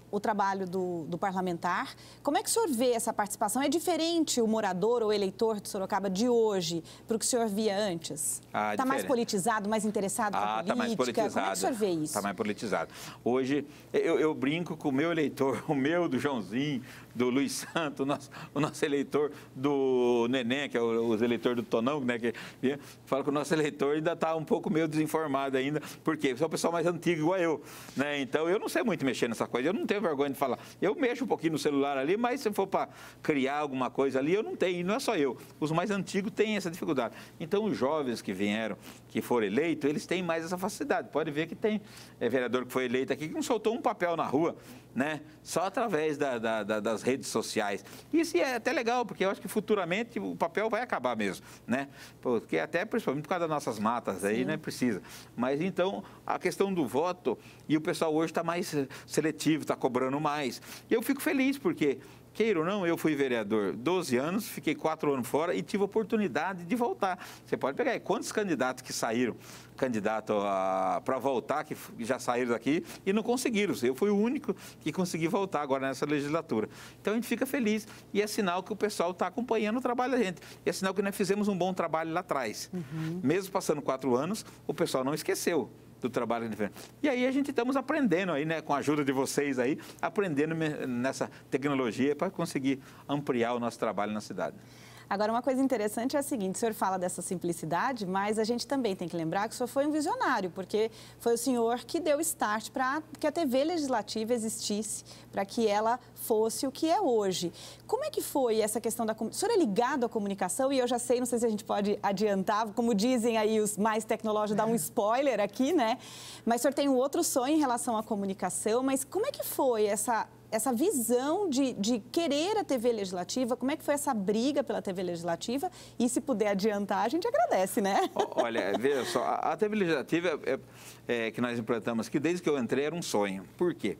o trabalho do, do parlamentar. Como é que o senhor vê essa participação? É diferente o morador ou eleitor de Sorocaba de hoje para o que o senhor via antes? Ah, Está mais politizado, mais interessado ah, na política? Está mais politizado. Como é que o senhor vê isso? Está mais politizado. Hoje, eu, eu brinco com o meu eleitor, o meu, do Joãozinho, do Luiz Santos, o nosso, o nosso eleitor do Neném, que é o, o eleitor do Tonão, né? Que, fala que o nosso eleitor ainda está um pouco meio desinformado ainda, porque é o pessoal mais antigo igual eu, né? Então, eu não sei muito mexer nessa coisa, eu não tenho vergonha de falar. Eu mexo um pouquinho no celular ali, mas se for para criar alguma coisa ali, eu não tenho, e não é só eu. Os mais antigos têm essa dificuldade. Então, os jovens que vieram, que foram eleitos, eles têm mais essa facilidade. Pode ver que tem é, vereador que foi eleito aqui que não soltou um papel na rua, né? Só através da, da, da, das redes sociais. Isso é até legal, porque eu acho que futuramente o papel vai acabar mesmo, né? Porque até, principalmente por causa das nossas matas aí, né? Precisa. Mas então, a questão do voto, e o pessoal hoje está mais seletivo, está cobrando mais. E eu fico feliz, porque, queira ou não, eu fui vereador doze anos, fiquei quatro anos fora e tive a oportunidade de voltar. Você pode pegar aí quantos candidatos que saíram, candidato para voltar, que já saíram daqui e não conseguiram. Eu fui o único que consegui voltar agora nessa legislatura. Então a gente fica feliz e é sinal que o pessoal está acompanhando o trabalho da gente. E é sinal que nós fizemos um bom trabalho lá atrás. Uhum. Mesmo passando quatro anos, o pessoal não esqueceu do trabalho que a gente fez. E aí a gente estamos aprendendo aí, né, com a ajuda de vocês aí, aprendendo nessa tecnologia para conseguir ampliar o nosso trabalho na cidade. Agora, uma coisa interessante é a seguinte, o senhor fala dessa simplicidade, mas a gente também tem que lembrar que o senhor foi um visionário, porque foi o senhor que deu start para que a T V Legislativa existisse, para que ela fosse o que é hoje. Como é que foi essa questão da... O senhor é ligado à comunicação e eu já sei, não sei se a gente pode adiantar, como dizem aí os mais tecnológicos, dar um spoiler aqui, né? Mas o senhor tem um outro sonho em relação à comunicação, mas como é que foi essa... essa visão de, de querer a T V Legislativa, como é que foi essa briga pela T V Legislativa? E se puder adiantar, a gente agradece, né? Olha, veja só, a T V Legislativa é, é, que nós implantamos aqui, desde que eu entrei, era um sonho. Por quê?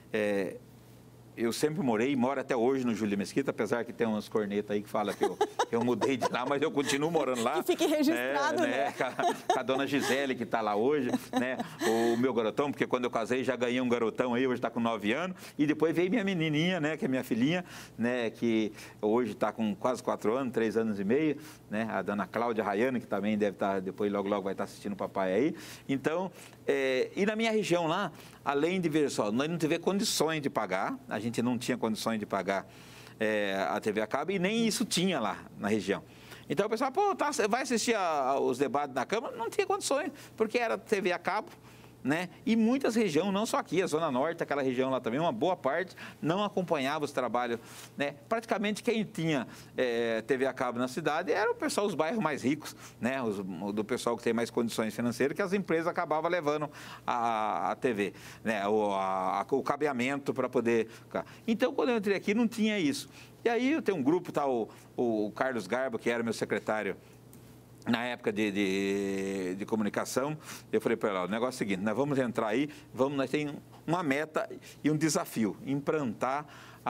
É, eu sempre morei e moro até hoje no Júlio Mesquita, apesar que tem umas cornetas aí que falam que eu, que eu mudei de lá, mas eu continuo morando lá. Que fique registrado, né? né? Com a, com a dona Gisele, que está lá hoje, né? O meu garotão, porque quando eu casei já ganhei um garotão aí, hoje está com nove anos. E depois veio minha menininha, né? Que é minha filhinha, né? Que hoje está com quase quatro anos, três anos e meio, né? A dona Cláudia Rayane, que também deve estar, depois logo, logo vai estar assistindo o papai aí. Então, é, e na minha região lá, além de ver só, nós não tivemos condições de pagar, a gente não tinha condições de pagar é, a T V a cabo e nem isso tinha lá na região. Então o pessoal, pô, tá, vai assistir a, os debates na Câmara? Não tinha condições, porque era T V a cabo, né? E muitas regiões, não só aqui, a Zona Norte, aquela região lá também, uma boa parte não acompanhava os trabalhos, né? Praticamente quem tinha é, T V a cabo na cidade era o pessoal dos bairros mais ricos, né? Os, do pessoal que tem mais condições financeiras, que as empresas acabavam levando a, a T V, né? O, a, o cabeamento para poder... Então, quando eu entrei aqui, não tinha isso. E aí eu tenho um grupo, tá, o, o Carlos Garba, que era meu secretário na época de, de, de comunicação, eu falei para ela, o negócio é o seguinte, nós vamos entrar aí, vamos, nós temos uma meta e um desafio, implantar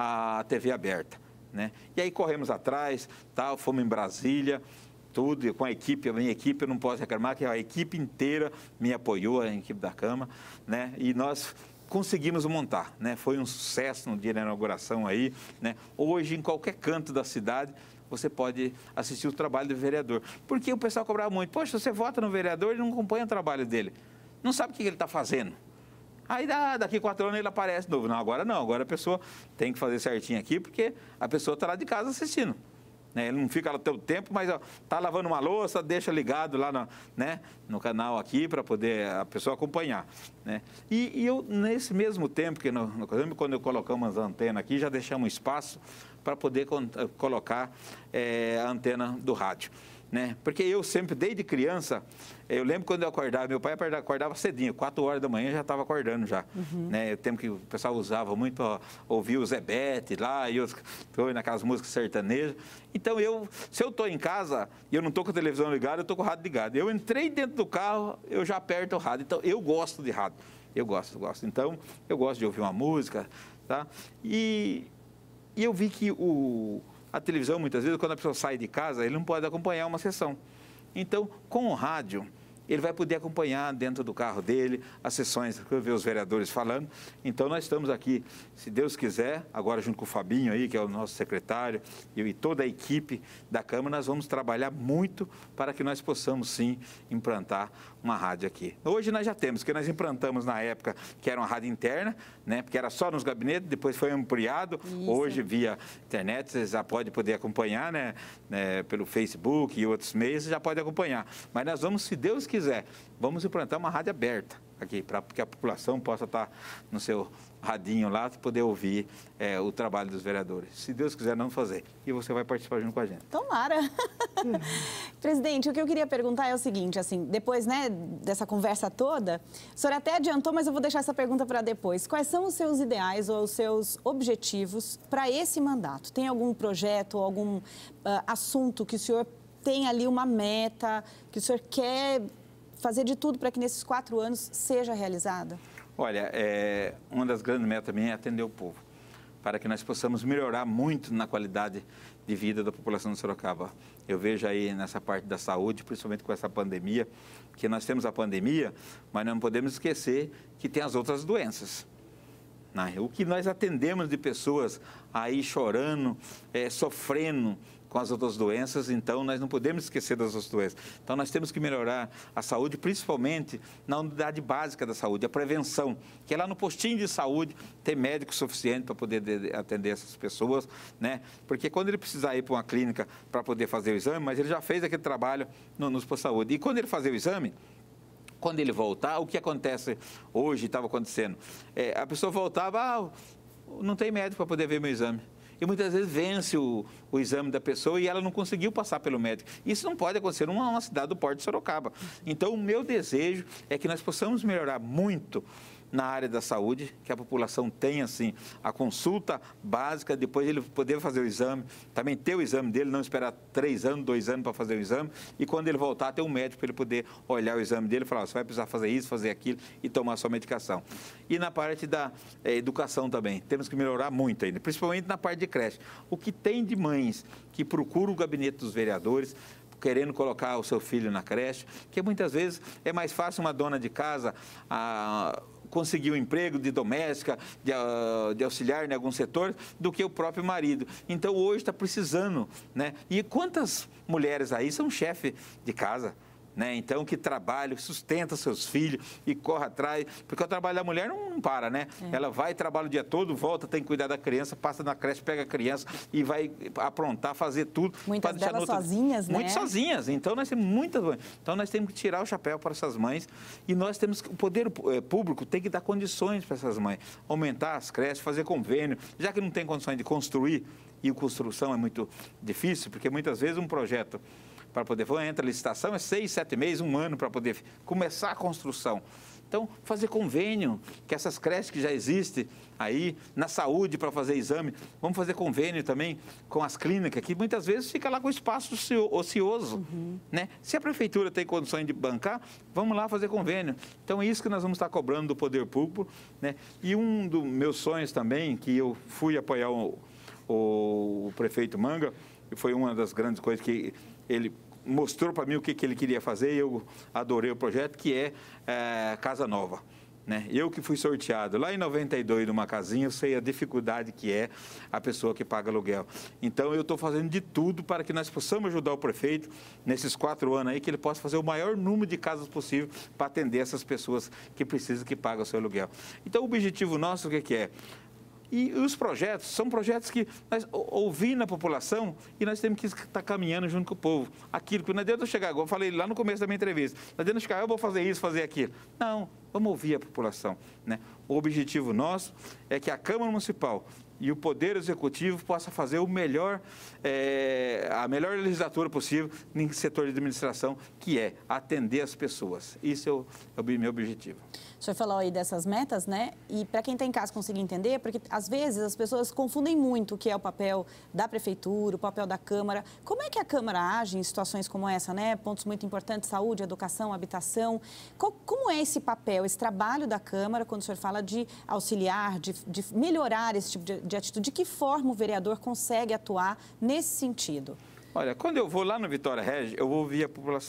a T V aberta, né? E aí corremos atrás, tal, fomos em Brasília, tudo, com a equipe, a minha equipe, eu não posso reclamar, que a equipe inteira me apoiou, a equipe da Câmara, né? E nós conseguimos montar, né? Foi um sucesso no dia da inauguração aí, né? Hoje, em qualquer canto da cidade, você pode assistir o trabalho do vereador. Porque o pessoal cobrava muito. Poxa, você vota no vereador e não acompanha o trabalho dele. Não sabe o que ele está fazendo. Aí daqui quatro anos ele aparece de novo. Não, agora não. Agora a pessoa tem que fazer certinho aqui, porque a pessoa está lá de casa assistindo. Né? Ele não fica lá todo o tempo, mas está lavando uma louça, deixa ligado lá no, né, no canal aqui para poder a pessoa acompanhar. Né? E, e eu, nesse mesmo tempo, que no, no, quando eu colocamos as antenas aqui, já deixamos espaço para poder colocar é, a antena do rádio. Né? Porque eu sempre, desde criança, eu lembro quando eu acordava, meu pai acordava cedinho, quatro horas da manhã já estava acordando já. Uhum. Né? O tempo que o pessoal usava muito para ouvir o Zé Bete lá, e os, naquelas músicas sertanejas. Então, eu, se eu estou em casa e eu não estou com a televisão ligada, eu estou com o rádio ligado. Eu entrei dentro do carro, eu já aperto o rádio. Então, eu gosto de rádio. Eu gosto, eu gosto. Então, eu gosto de ouvir uma música, tá? E... E eu vi que o, a televisão, muitas vezes, quando a pessoa sai de casa, ele não pode acompanhar uma sessão. Então, com o rádio, ele vai poder acompanhar dentro do carro dele as sessões que eu ver os vereadores falando. Então, nós estamos aqui, se Deus quiser, agora junto com o Fabinho aí, que é o nosso secretário, e toda a equipe da Câmara, nós vamos trabalhar muito para que nós possamos, sim, implantar uma rádio aqui. Hoje nós já temos, porque nós implantamos na época que era uma rádio interna, né, porque era só nos gabinetes, depois foi ampliado, Isso. hoje via internet, você já pode poder acompanhar, né, né, pelo Facebook e outros meios, você já pode acompanhar. Mas nós vamos, se Deus quiser, vamos implantar uma rádio aberta aqui, para que a população possa estar no seu radinho lá, poder ouvir é, o trabalho dos vereadores. Se Deus quiser, não fazer. E você vai participar junto com a gente. Tomara. Presidente, o que eu queria perguntar é o seguinte, assim, depois, né, dessa conversa toda, o senhor até adiantou, mas eu vou deixar essa pergunta para depois. Quais são os seus ideais ou os seus objetivos para esse mandato? Tem algum projeto ou algum uh, assunto que o senhor tem ali uma meta, que o senhor quer fazer de tudo para que nesses quatro anos seja realizada? Olha, é, uma das grandes metas minha é atender o povo, para que nós possamos melhorar muito na qualidade de vida da população de Sorocaba. Eu vejo aí nessa parte da saúde, principalmente com essa pandemia, que nós temos a pandemia, mas não podemos esquecer que tem as outras doenças. O que nós atendemos de pessoas aí chorando, é, sofrendo com as outras doenças, então nós não podemos esquecer das outras doenças. Então nós temos que melhorar a saúde, principalmente na unidade básica da saúde, a prevenção, que é lá no postinho de saúde, ter médico suficiente para poder atender essas pessoas, né? Porque quando ele precisar ir para uma clínica para poder fazer o exame, mas ele já fez aquele trabalho no, nos postos de saúde. E quando ele fazer o exame, quando ele voltar, o que acontece hoje, estava acontecendo, é, a pessoa voltava, ah, não tem médico para poder ver meu exame. E muitas vezes vence o, o exame da pessoa e ela não conseguiu passar pelo médico. Isso não pode acontecer numa uma cidade do Porto de Sorocaba. Então, o meu desejo é que nós possamos melhorar muito na área da saúde, que a população tenha, assim, a consulta básica, depois ele poder fazer o exame, também ter o exame dele, não esperar três anos, dois anos para fazer o exame, e quando ele voltar, ter um médico para ele poder olhar o exame dele e falar, você vai precisar fazer isso, fazer aquilo e tomar a sua medicação. E na parte da é, educação também, temos que melhorar muito ainda, principalmente na parte de creche. O que tem de mães que procuram o gabinete dos vereadores, querendo colocar o seu filho na creche, que muitas vezes é mais fácil uma dona de casa a, conseguir um emprego de doméstica, de, de auxiliar em algum setor, do que o próprio marido. Então, hoje está precisando, né? E quantas mulheres aí são chefe de casa? Né? Então, que trabalha, sustenta seus filhos e corre atrás, porque o trabalho da mulher não, não para, né? É. Ela vai, trabalha o dia todo, volta, tem que cuidar da criança, passa na creche, pega a criança e vai aprontar, fazer tudo. Muitas delas outra... sozinhas, né? Muito sozinhas, então nós temos muitas... Então, nós temos que tirar o chapéu para essas mães e nós temos que... O poder público tem que dar condições para essas mães, aumentar as creches, fazer convênio, já que não tem condições de construir, e a construção é muito difícil, porque muitas vezes um projeto para poder, entra a licitação, é seis, sete meses, um ano para poder começar a construção. Então, fazer convênio, que essas creches que já existem aí, na saúde para fazer exame, vamos fazer convênio também com as clínicas, que muitas vezes fica lá com espaço ocioso, uhum. né? Se a prefeitura tem condições de bancar, vamos lá fazer convênio. Então, é isso que nós vamos estar cobrando do poder público, né? E um dos meus sonhos também, que eu fui apoiar o, o, o prefeito Manga, e foi uma das grandes coisas que ele mostrou para mim o que, que ele queria fazer e eu adorei o projeto, que é, é Casa Nova. Né? Eu que fui sorteado lá em noventa e dois numa casinha, eu sei a dificuldade que é a pessoa que paga aluguel. Então, eu estou fazendo de tudo para que nós possamos ajudar o prefeito nesses quatro anos aí, que ele possa fazer o maior número de casas possível para atender essas pessoas que precisam, que pagam o seu aluguel. Então, o objetivo nosso, o que, que é? E os projetos, são projetos que nós ouvimos na população e nós temos que estar caminhando junto com o povo. Aquilo que não adianta eu chegar agora, eu falei lá no começo da minha entrevista, não adianta eu chegar, eu vou fazer isso, fazer aquilo. Não, vamos ouvir a população. Né? O objetivo nosso é que a Câmara Municipal e o Poder Executivo possa fazer o melhor, é, a melhor legislatura possível em setor de administração, que é atender as pessoas. Isso é o, é o meu objetivo. O senhor falou aí dessas metas, né? E para quem está em casa conseguir entender, porque às vezes as pessoas confundem muito o que é o papel da Prefeitura, o papel da Câmara. Como é que a Câmara age em situações como essa, né? Pontos muito importantes, saúde, educação, habitação. Como é esse papel, esse trabalho da Câmara, quando o senhor fala de auxiliar, de, de melhorar esse tipo de, de atitude? De que forma o vereador consegue atuar nesse sentido? Olha, quando eu vou lá no Vitória Regi, eu vou ouvir a população.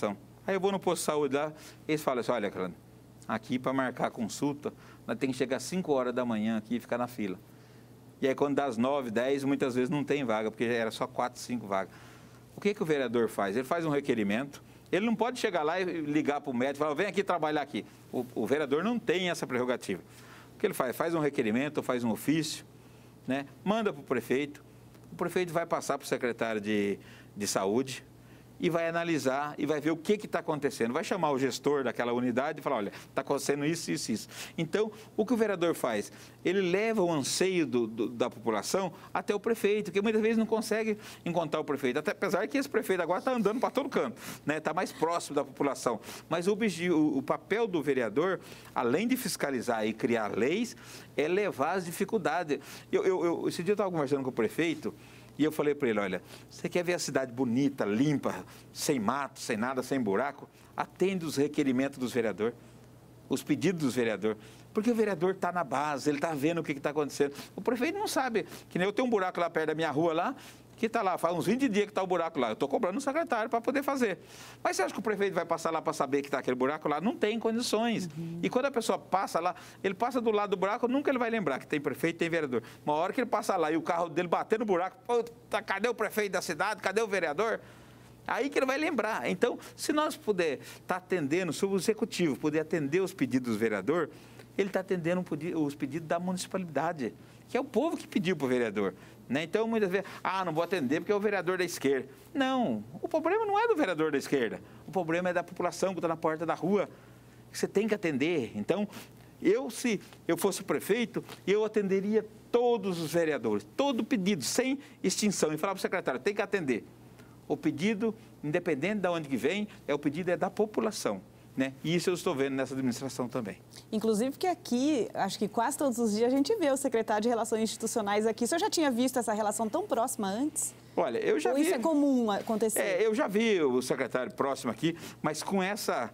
Aí eu vou no posto de saúde lá, eles falam assim, olha, cara, aqui para marcar a consulta, nós temos que chegar às cinco horas da manhã aqui e ficar na fila. E aí quando dá às nove, dez, muitas vezes não tem vaga, porque era só quatro, cinco vagas. O que, que o vereador faz? Ele faz um requerimento, ele não pode chegar lá e ligar para o médico e falar, vem aqui trabalhar aqui. O, o vereador não tem essa prerrogativa. O que ele faz? Faz um requerimento, faz um ofício, né? Manda para o prefeito, o prefeito vai passar para o secretário de, de saúde e vai analisar e vai ver o que está acontecendo. Vai chamar o gestor daquela unidade e falar, olha, está acontecendo isso, isso, isso. Então, o que o vereador faz? Ele leva o anseio do, do, da população até o prefeito, que muitas vezes não consegue encontrar o prefeito, até apesar que esse prefeito agora está andando para todo canto, né? Está mais próximo da população. Mas o, o, o papel do vereador, além de fiscalizar e criar leis, é levar as dificuldades. Eu, eu, eu, esse dia eu estava conversando com o prefeito, e eu falei para ele, olha, você quer ver a cidade bonita, limpa, sem mato, sem nada, sem buraco? Atende os requerimentos dos vereadores, os pedidos dos vereadores. Porque o vereador está na base, ele está vendo o que está acontecendo. O prefeito não sabe, que nem eu tenho um buraco lá perto da minha rua lá, que está lá, faz uns vinte dias que está o buraco lá. Eu estou cobrando um secretário para poder fazer. Mas você acha que o prefeito vai passar lá para saber que está aquele buraco lá? Não tem condições. Uhum. E quando a pessoa passa lá, ele passa do lado do buraco, nunca ele vai lembrar que tem prefeito, tem vereador. Uma hora que ele passa lá e o carro dele bater no buraco, puta, cadê o prefeito da cidade? Cadê o vereador? Aí que ele vai lembrar. Então, se nós puder estar tá atendendo, se o executivo puder atender os pedidos do vereador, ele está atendendo os pedidos da municipalidade, que é o povo que pediu para o vereador. Né? Então, muitas vezes, ah, não vou atender porque é o vereador da esquerda. Não, o problema não é do vereador da esquerda. O problema é da população que está na porta da rua, que você tem que atender. Então, eu, se eu fosse prefeito, eu atenderia todos os vereadores, todo pedido, sem extinção, e falar para o secretário, tem que atender. O pedido, independente de onde que vem, é o pedido é da população. Né? E isso eu estou vendo nessa administração também. Inclusive porque aqui, acho que quase todos os dias a gente vê o secretário de Relações Institucionais aqui. O senhor já tinha visto essa relação tão próxima antes? Olha, eu já Ou vi... isso é comum acontecer? É, eu já vi o secretário próximo aqui, mas com essa,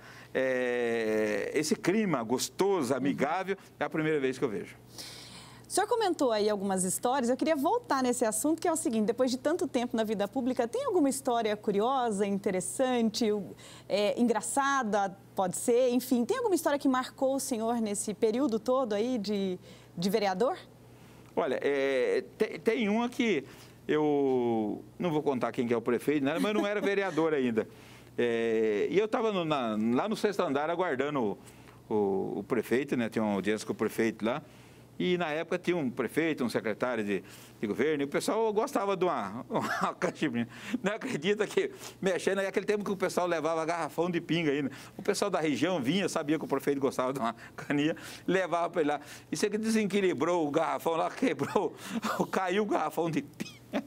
é, esse clima gostoso, amigável, uhum. É a primeira vez que eu vejo. O senhor comentou aí algumas histórias, eu queria voltar nesse assunto, que é o seguinte, depois de tanto tempo na vida pública, tem alguma história curiosa, interessante, é, engraçada, pode ser, enfim, tem alguma história que marcou o senhor nesse período todo aí de, de vereador? Olha, é, tem, tem uma que eu não vou contar quem que é o prefeito, né, mas não era vereador ainda. É, e eu estava lá no sexto andar aguardando o, o, o prefeito, né, tinha uma audiência com o prefeito lá. E, na época, tinha um prefeito, um secretário de, de governo, e o pessoal gostava de uma, uma cachimba. Não acredita que, mexendo, aí aquele tempo que o pessoal levava garrafão de pinga ainda. O pessoal da região vinha, sabia que o prefeito gostava de uma caninha, levava para ele lá. E você que desequilibrou o garrafão lá, quebrou, caiu o garrafão de pinga.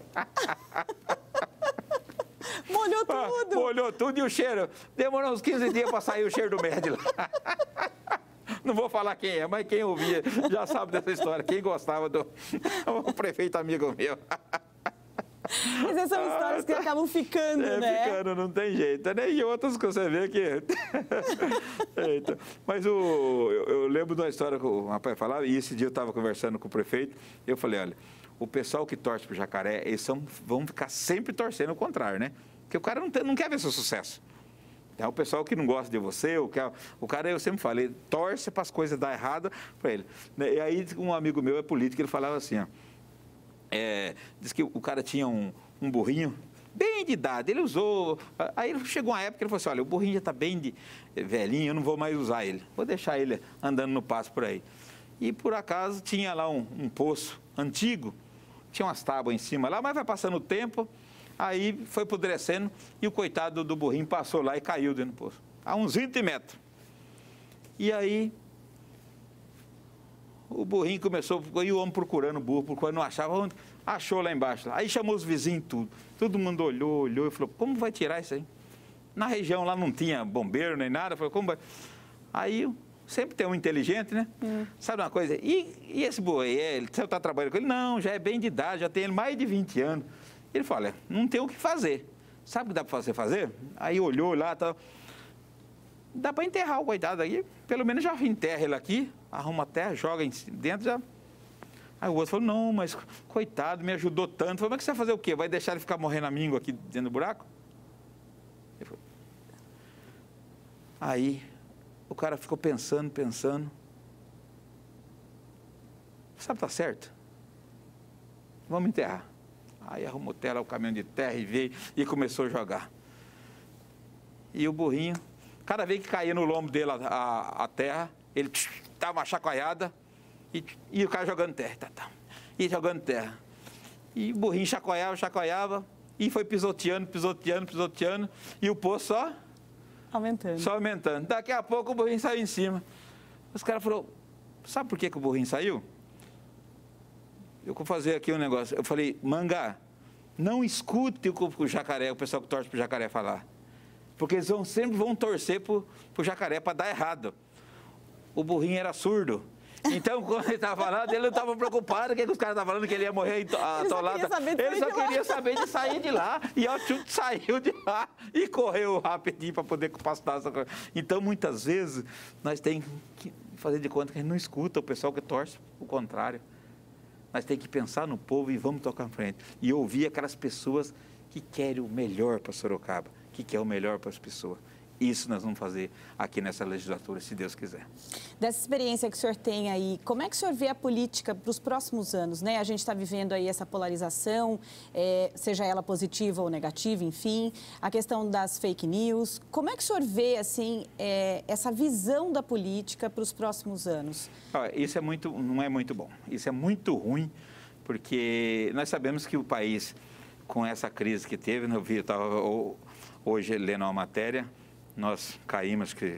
Molhou tudo. Ah, molhou tudo e o cheiro. Demorou uns quinze dias para sair o cheiro do médio lá. Não vou falar quem é, mas quem ouvia já sabe dessa história. Quem gostava do o prefeito amigo meu. Essas são histórias que acabam ficando, é, né? Ficando, não tem jeito. Né? E outras que você vê que... Eita. Mas o, eu, eu lembro de uma história que o rapaz falava, e esse dia eu estava conversando com o prefeito, eu falei, olha, o pessoal que torce para o Jacaré, eles são, vão ficar sempre torcendo o contrário, né? Porque o cara não, tem, não quer ver seu sucesso. É o pessoal que não gosta de você, o, que, o cara, eu sempre falei, torce para as coisas dar errado para ele. E aí, um amigo meu é político, ele falava assim, ó, é, diz que o cara tinha um, um burrinho, bem de idade, ele usou, aí chegou uma época que ele falou assim, olha, o burrinho já está bem de, velhinho, eu não vou mais usar ele, vou deixar ele andando no pasto por aí. E por acaso tinha lá um, um poço antigo, tinha umas tábuas em cima lá, mas vai passando o tempo... Aí foi apodrecendo e o coitado do burrinho passou lá e caiu dentro do poço, a uns vinte metros. E aí o burrinho começou, e o homem procurando o burro, procurando, não achava onde, achou lá embaixo. Aí chamou os vizinhos tudo, todo mundo olhou, olhou e falou, como vai tirar isso aí? Na região lá não tinha bombeiro nem nada, falou, como vai? Aí sempre tem um inteligente, né? Hum. Sabe uma coisa? E, e esse burro aí, ele, você está trabalhando com ele? Não, já é bem de idade, já tem ele mais de vinte anos. Ele falou, olha, não tem o que fazer. Sabe o que dá para você fazer? Aí olhou lá, tá, dá para enterrar o coitado aí. Pelo menos já enterra ele aqui, arruma a terra, joga dentro, já. Aí o outro falou, não, mas coitado, me ajudou tanto. Falei, mas que você vai fazer o quê? Vai deixar ele ficar morrendo a míngua aqui dentro do buraco? Ele falou, Aí o cara ficou pensando, pensando. Sabe, tá certo? Vamos enterrar. Aí arrumou terra, o caminhão de terra e veio e começou a jogar. E o burrinho, cada vez que caía no lombo dele a, a, a terra, ele dava uma chacoalhada e, e o cara jogando terra. Tá, tá, e jogando terra. E o burrinho chacoalhava, chacoalhava e foi pisoteando, pisoteando, pisoteando. E o poço só... Aumentando. Só aumentando. Daqui a pouco o burrinho saiu em cima. Os caras falaram, sabe por que, que o burrinho saiu? Eu vou fazer aqui um negócio. Eu falei, Mangá, não escute o que o jacaré, o pessoal que torce para o jacaré falar. Porque eles vão, sempre vão torcer para o jacaré para dar errado. O burrinho era surdo. Então, quando ele estava falando, ele não estava preocupado. O que, que os caras estavam falando? Que ele ia morrer atolado. Ele só queria saber de sair de lá. E o chute saiu de lá e correu rapidinho para poder passar essa coisa. Então, muitas vezes, nós temos que fazer de conta que a gente não escuta o pessoal que torce o contrário. Nós temos que pensar no povo e vamos tocar em frente. E ouvir aquelas pessoas que querem o melhor para Sorocaba, que querem o melhor para as pessoas. Isso nós vamos fazer aqui nessa legislatura, se Deus quiser. Dessa experiência que o senhor tem aí, como é que o senhor vê a política para os próximos anos, né? A gente está vivendo aí essa polarização, é, seja ela positiva ou negativa, enfim, a questão das fake news. Como é que o senhor vê, assim, é, essa visão da política para os próximos anos? Isso é muito, não é muito bom. Isso é muito ruim, porque nós sabemos que o país, com essa crise que teve, eu vi, eu estava hoje lendo uma matéria, nós caímos que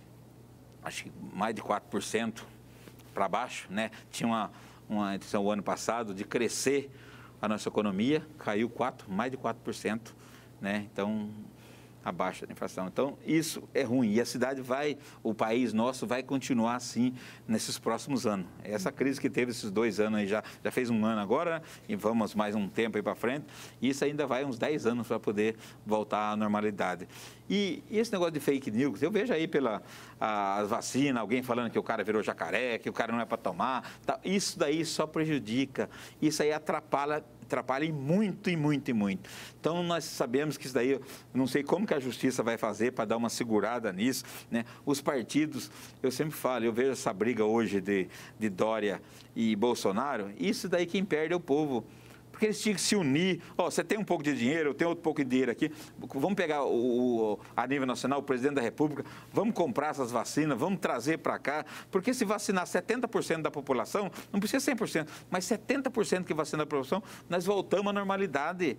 acho que mais de quatro por cento para baixo, né? Tinha uma, uma edição o ano passado de crescer a nossa economia, caiu quatro, mais de quatro por cento, né? Então, abaixo da inflação. Então, isso é ruim. E a cidade vai, o país nosso vai continuar assim nesses próximos anos. Essa crise que teve esses dois anos aí, já, já fez um ano agora, né? E vamos mais um tempo aí para frente, e isso ainda vai uns dez anos para poder voltar à normalidade. E, e esse negócio de fake news, eu vejo aí pelas vacinas, alguém falando que o cara virou jacaré, que o cara não é para tomar, tá, isso daí só prejudica, isso aí atrapalha, atrapalha e muito, e muito, e muito. Então, nós sabemos que isso daí, eu não sei como que a justiça vai fazer para dar uma segurada nisso, né? Os partidos, eu sempre falo, eu vejo essa briga hoje de, de Dória e Bolsonaro, isso daí quem perde é o povo. Porque eles tinham que se unir. Ó, oh, você tem um pouco de dinheiro, eu tenho outro pouco de dinheiro aqui. Vamos pegar o, o, a nível nacional, o presidente da República, vamos comprar essas vacinas, vamos trazer para cá. Porque se vacinar setenta por cento da população, não precisa cem por cento, mas setenta por cento que vacina a população, nós voltamos à normalidade.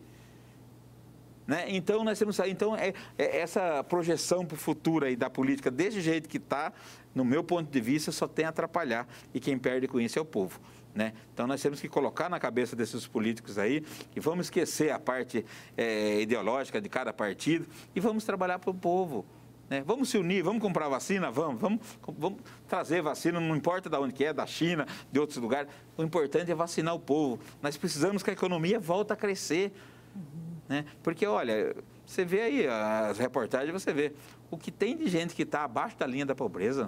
Né? Então, nós temos, então é, é essa projeção para o futuro aí da política, desse jeito que está, no meu ponto de vista, só tem a atrapalhar. E quem perde com isso é o povo. Né? Então, nós temos que colocar na cabeça desses políticos aí e vamos esquecer a parte é, ideológica de cada partido e vamos trabalhar para o povo. Né? Vamos se unir, vamos comprar vacina, vamos, vamos, vamos trazer vacina, não importa de onde que é, da China, de outros lugares. O importante é vacinar o povo. Nós precisamos que a economia volte a crescer. Uhum. Né? Porque, olha, você vê aí as reportagens, você vê o que tem de gente que está abaixo da linha da pobreza.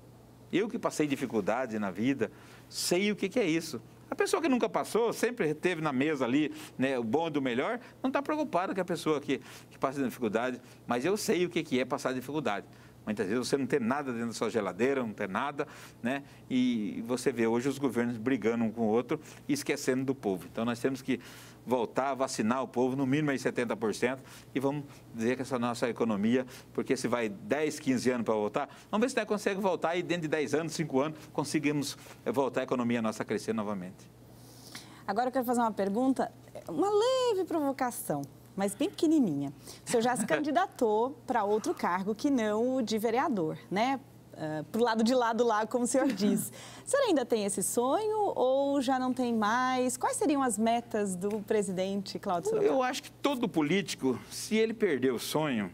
Eu que passei dificuldade na vida, sei o que, que é isso. A pessoa que nunca passou, sempre teve na mesa ali, né, o bom do melhor, não está preocupada com a pessoa que, que passa dificuldade, mas eu sei o que, que é passar dificuldade. Muitas vezes você não tem nada dentro da sua geladeira, não tem nada, né? E você vê hoje os governos brigando um com o outro e esquecendo do povo. Então, nós temos que voltar a vacinar o povo, no mínimo aí setenta por cento, e vamos dizer que essa nossa economia, porque se vai dez, quinze anos para voltar, vamos ver se nós conseguimos voltar e dentro de dez anos, cinco anos, conseguimos voltar a economia nossa a crescer novamente. Agora eu quero fazer uma pergunta, uma leve provocação, mas bem pequenininha. O senhor já se candidatou para outro cargo que não o de vereador, né? Uh, para o lado de lá do lago, como o senhor diz. O senhor ainda tem esse sonho ou já não tem mais? Quais seriam as metas do presidente Cláudio Sorocaba? Eu acho que todo político, se ele perder o sonho,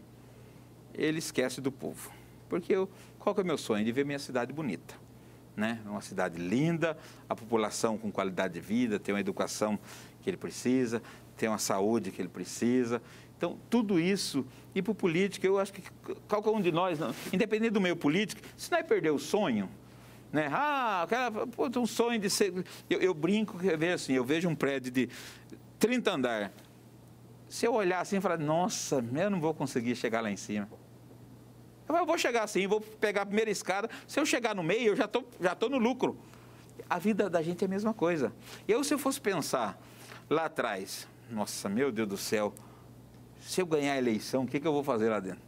ele esquece do povo. Porque eu, qual que é o meu sonho? De ver minha cidade bonita. Né? Uma cidade linda, a população com qualidade de vida, ter uma educação que ele precisa, ter uma saúde que ele precisa. Então, tudo isso, e para o político, eu acho que qualquer um de nós, independente do meio político, se nós perder o sonho, né? Ah, eu quero, pô, um sonho de ser... Eu, eu brinco, eu vejo assim, eu vejo um prédio de trinta andares. Se eu olhar assim e falar, nossa, eu não vou conseguir chegar lá em cima. Eu vou chegar assim, vou pegar a primeira escada. Se eu chegar no meio, eu já estou já tô no lucro. A vida da gente é a mesma coisa. Eu, se eu fosse pensar lá atrás, nossa, meu Deus do céu, se eu ganhar a eleição, o que, que eu vou fazer lá dentro?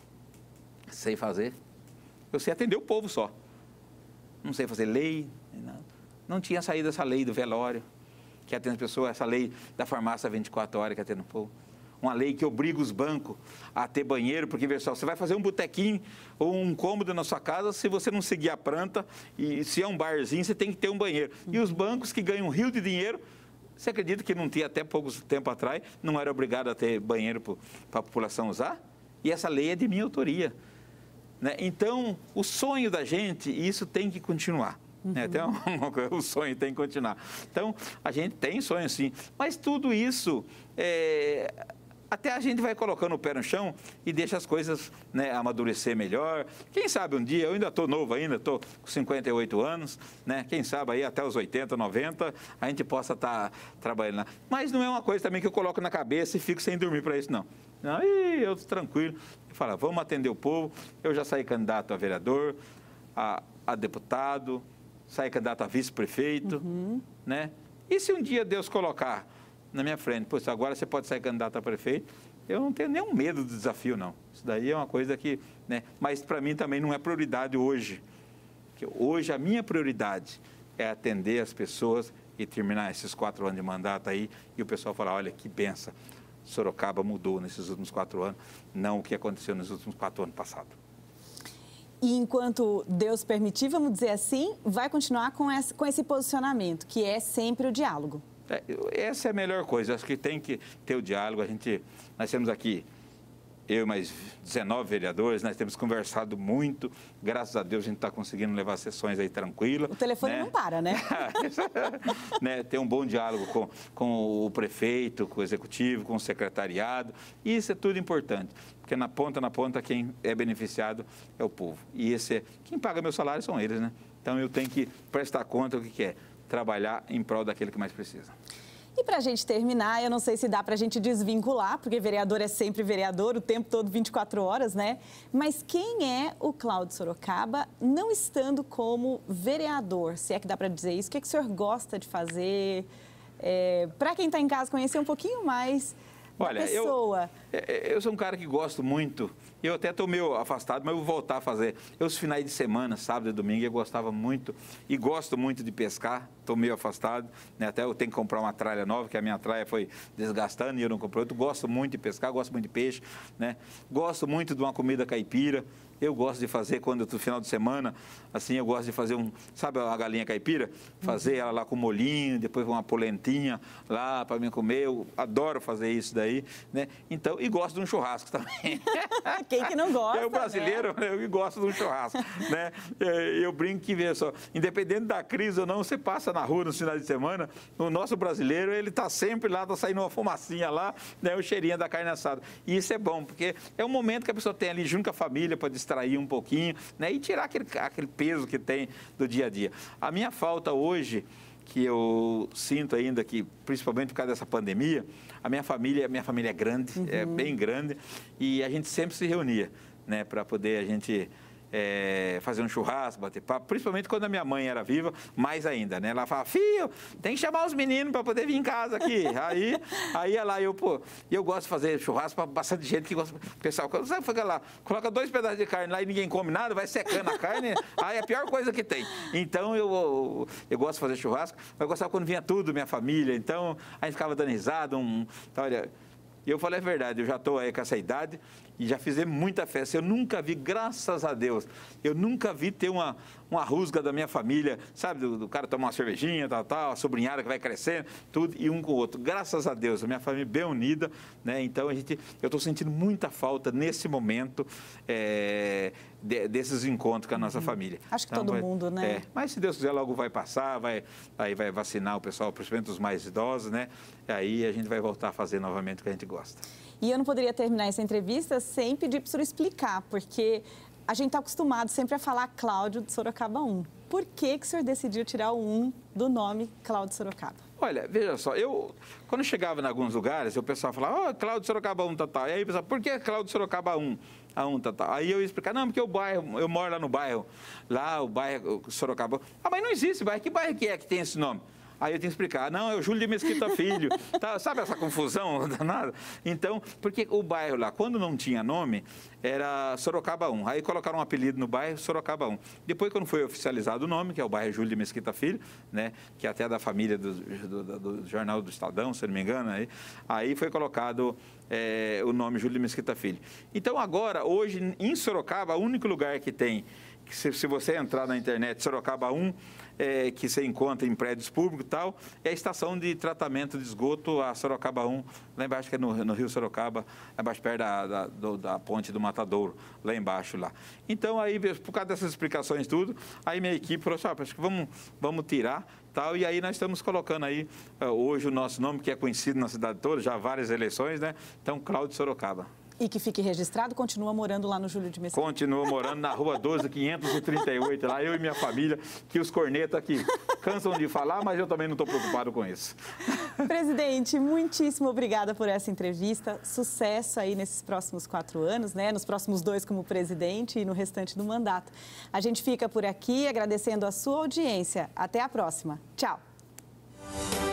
Sei fazer. Eu sei atender o povo só. Não sei fazer lei, não. Não tinha saído essa lei do velório, que atende as pessoas, essa lei da farmácia vinte e quatro horas que atende o povo. Uma lei que obriga os bancos a ter banheiro, porque, pessoal, você vai fazer um botequim ou um cômodo na sua casa, se você não seguir a planta, e se é um barzinho, você tem que ter um banheiro. E os bancos que ganham um rio de dinheiro, você acredita que não tinha até pouco tempo atrás, não era obrigado a ter banheiro para a população usar? E essa lei é de minha autoria. Né? Então, o sonho da gente, isso tem que continuar. Uhum. Né? Até uma coisa, o sonho tem que continuar. Então, a gente tem sonho sim, mas tudo isso, é, até a gente vai colocando o pé no chão e deixa as coisas, né, amadurecer melhor. Quem sabe um dia, eu ainda estou novo ainda, estou com cinquenta e oito anos, né? Quem sabe aí até os oitenta, noventa, a gente possa estar tá trabalhando lá. Mas não é uma coisa também que eu coloco na cabeça e fico sem dormir para isso, não. Aí eu estou tranquilo. Eu falo, vamos atender o povo. Eu já saí candidato a vereador, a, a deputado, saí candidato a vice-prefeito, uhum. né? E se um dia Deus colocar na minha frente, pois agora você pode sair candidato a prefeito, eu não tenho nenhum medo do desafio, não. Isso daí é uma coisa que, né? Mas para mim também não é prioridade hoje. Porque hoje a minha prioridade é atender as pessoas e terminar esses quatro anos de mandato aí e o pessoal falar, olha que benção, Sorocaba mudou nesses últimos quatro anos, não o que aconteceu nos últimos quatro anos passados. E enquanto Deus permitir, vamos dizer assim, vai continuar com esse, com esse posicionamento, que é sempre o diálogo. É, essa é a melhor coisa, acho que tem que ter o diálogo. A gente, nós temos aqui, eu e mais dezenove vereadores, nós temos conversado muito, graças a Deus a gente está conseguindo levar as sessões aí tranquila. O telefone né? não para, né? né? Ter um bom diálogo com, com o prefeito, com o executivo, com o secretariado, isso é tudo importante, porque na ponta, na ponta, quem é beneficiado é o povo. E esse é, quem paga meu salário são eles, né? Então eu tenho que prestar conta do que é. Trabalhar em prol daquele que mais precisa. E para a gente terminar, eu não sei se dá para a gente desvincular, porque vereador é sempre vereador, o tempo todo, vinte e quatro horas, né? Mas quem é o Cláudio Sorocaba não estando como vereador? Se é que dá para dizer isso, o que, é que o senhor gosta de fazer? É, para quem está em casa, conhecer um pouquinho mais Olha, da pessoa. Eu, eu sou um cara que gosto muito, eu até estou meio afastado, mas eu vou voltar a fazer. Eu, os finais de semana, sábado e domingo, eu gostava muito e gosto muito de pescar, estou meio afastado, né? Até eu tenho que comprar uma tralha nova, que a minha tralha foi desgastando e eu não comprei outra. Gosto muito de pescar, gosto muito de peixe, né? Gosto muito de uma comida caipira. Eu gosto de fazer, quando no final de semana, assim, eu gosto de fazer um, sabe a galinha caipira? Fazer ela lá com molhinho, depois uma polentinha lá para mim comer. Eu adoro fazer isso daí, né? Então, e gosto de um churrasco também. Quem que não gosta, é o brasileiro, né? Eu gosto de um churrasco, né? Eu brinco que, vê só, independente da crise ou não, você passa na rua no final de semana, o nosso brasileiro, ele tá sempre lá, tá saindo uma fumacinha lá, né? O cheirinho da carne assada. E isso é bom, porque é um momento que a pessoa tem ali junto com a família para distrair um pouquinho, né? E tirar aquele, aquele peso que tem do dia a dia. A minha falta hoje, que eu sinto ainda que, principalmente por causa dessa pandemia, a minha família, a minha família é grande, uhum. é bem grande, e a gente sempre se reunia, né? Para poder a gente é, fazer um churrasco, bater papo, principalmente quando a minha mãe era viva, mais ainda, né? Ela falava, filho, tem que chamar os meninos para poder vir em casa aqui. Aí, aí ia lá, eu, pô, eu gosto de fazer churrasco para bastante gente que gosta. O pessoal, sabe, fica lá, coloca dois pedaços de carne lá e ninguém come nada, vai secando a carne, aí é a pior coisa que tem. Então, eu, eu, eu gosto de fazer churrasco, mas eu gostava quando vinha tudo, minha família, então, a gente ficava dando risada, um, olha... E eu falei a verdade, eu já estou aí com essa idade e já fizemos muita festa. Eu nunca vi, graças a Deus, eu nunca vi ter uma, uma rusga da minha família, sabe, do, do cara tomar uma cervejinha, tal, tal, a sobrinhada que vai crescendo, tudo, e um com o outro. Graças a Deus, a minha família bem unida, né? Então, a gente, eu estou sentindo muita falta nesse momento é, de, desses encontros com a nossa uhum. família. Acho que então, todo vai, mundo, né? É, mas se Deus quiser, logo vai passar, vai, aí vai vacinar o pessoal, principalmente os mais idosos, né? E aí a gente vai voltar a fazer novamente o que a gente gosta. E eu não poderia terminar essa entrevista sem pedir para o senhor explicar, porque a gente está acostumado sempre a falar Cláudio de Sorocaba um. Por que que o senhor decidiu tirar o um do nome Cláudio Sorocaba? Olha, veja só, eu, quando eu chegava em alguns lugares, o pessoal falava, ó, oh, Cláudio Sorocaba um, tal, tal. E aí o pessoal, por que Cláudio Sorocaba um? A um, tá, tá. Aí eu ia explicar, não, porque o bairro, eu moro lá no bairro, lá o bairro Sorocaba. Ah, mas não existe bairro, que bairro que é que tem esse nome? Aí eu tenho que explicar, não, é o Júlio de Mesquita Filho, tá, sabe essa confusão danada? Então, porque o bairro lá, quando não tinha nome, era Sorocaba um, aí colocaram um apelido no bairro, Sorocaba um. Depois, quando foi oficializado o nome, que é o bairro Júlio de Mesquita Filho, né, que é até da família do, do, do, do Jornal do Estadão, se não me engano, aí, aí foi colocado é, o nome Júlio de Mesquita Filho. Então, agora, hoje, em Sorocaba, o único lugar que tem, que se, se você entrar na internet, Sorocaba um, É, que você encontra em prédios públicos e tal, é a estação de tratamento de esgoto, a Sorocaba um, lá embaixo, que é no, no Rio Sorocaba, lá embaixo, perto da, da, do, da ponte do Matadouro, lá embaixo, lá. Então, aí, por causa dessas explicações tudo, aí minha equipe falou assim, ah, acho que vamos, vamos tirar, tal, e aí nós estamos colocando aí, uh, hoje, o nosso nome, que é conhecido na cidade toda, já há várias eleições, né? Então, Cláudio Sorocaba. E que fique registrado, continua morando lá no Júlio de Mesquita. Continua morando na rua doze, quinhentos e trinta e oito, lá eu e minha família, que os cornetas aqui cansam de falar, mas eu também não estou preocupado com isso. Presidente, muitíssimo obrigada por essa entrevista. Sucesso aí nesses próximos quatro anos, né? Nos próximos dois como presidente e no restante do mandato. A gente fica por aqui agradecendo a sua audiência. Até a próxima. Tchau.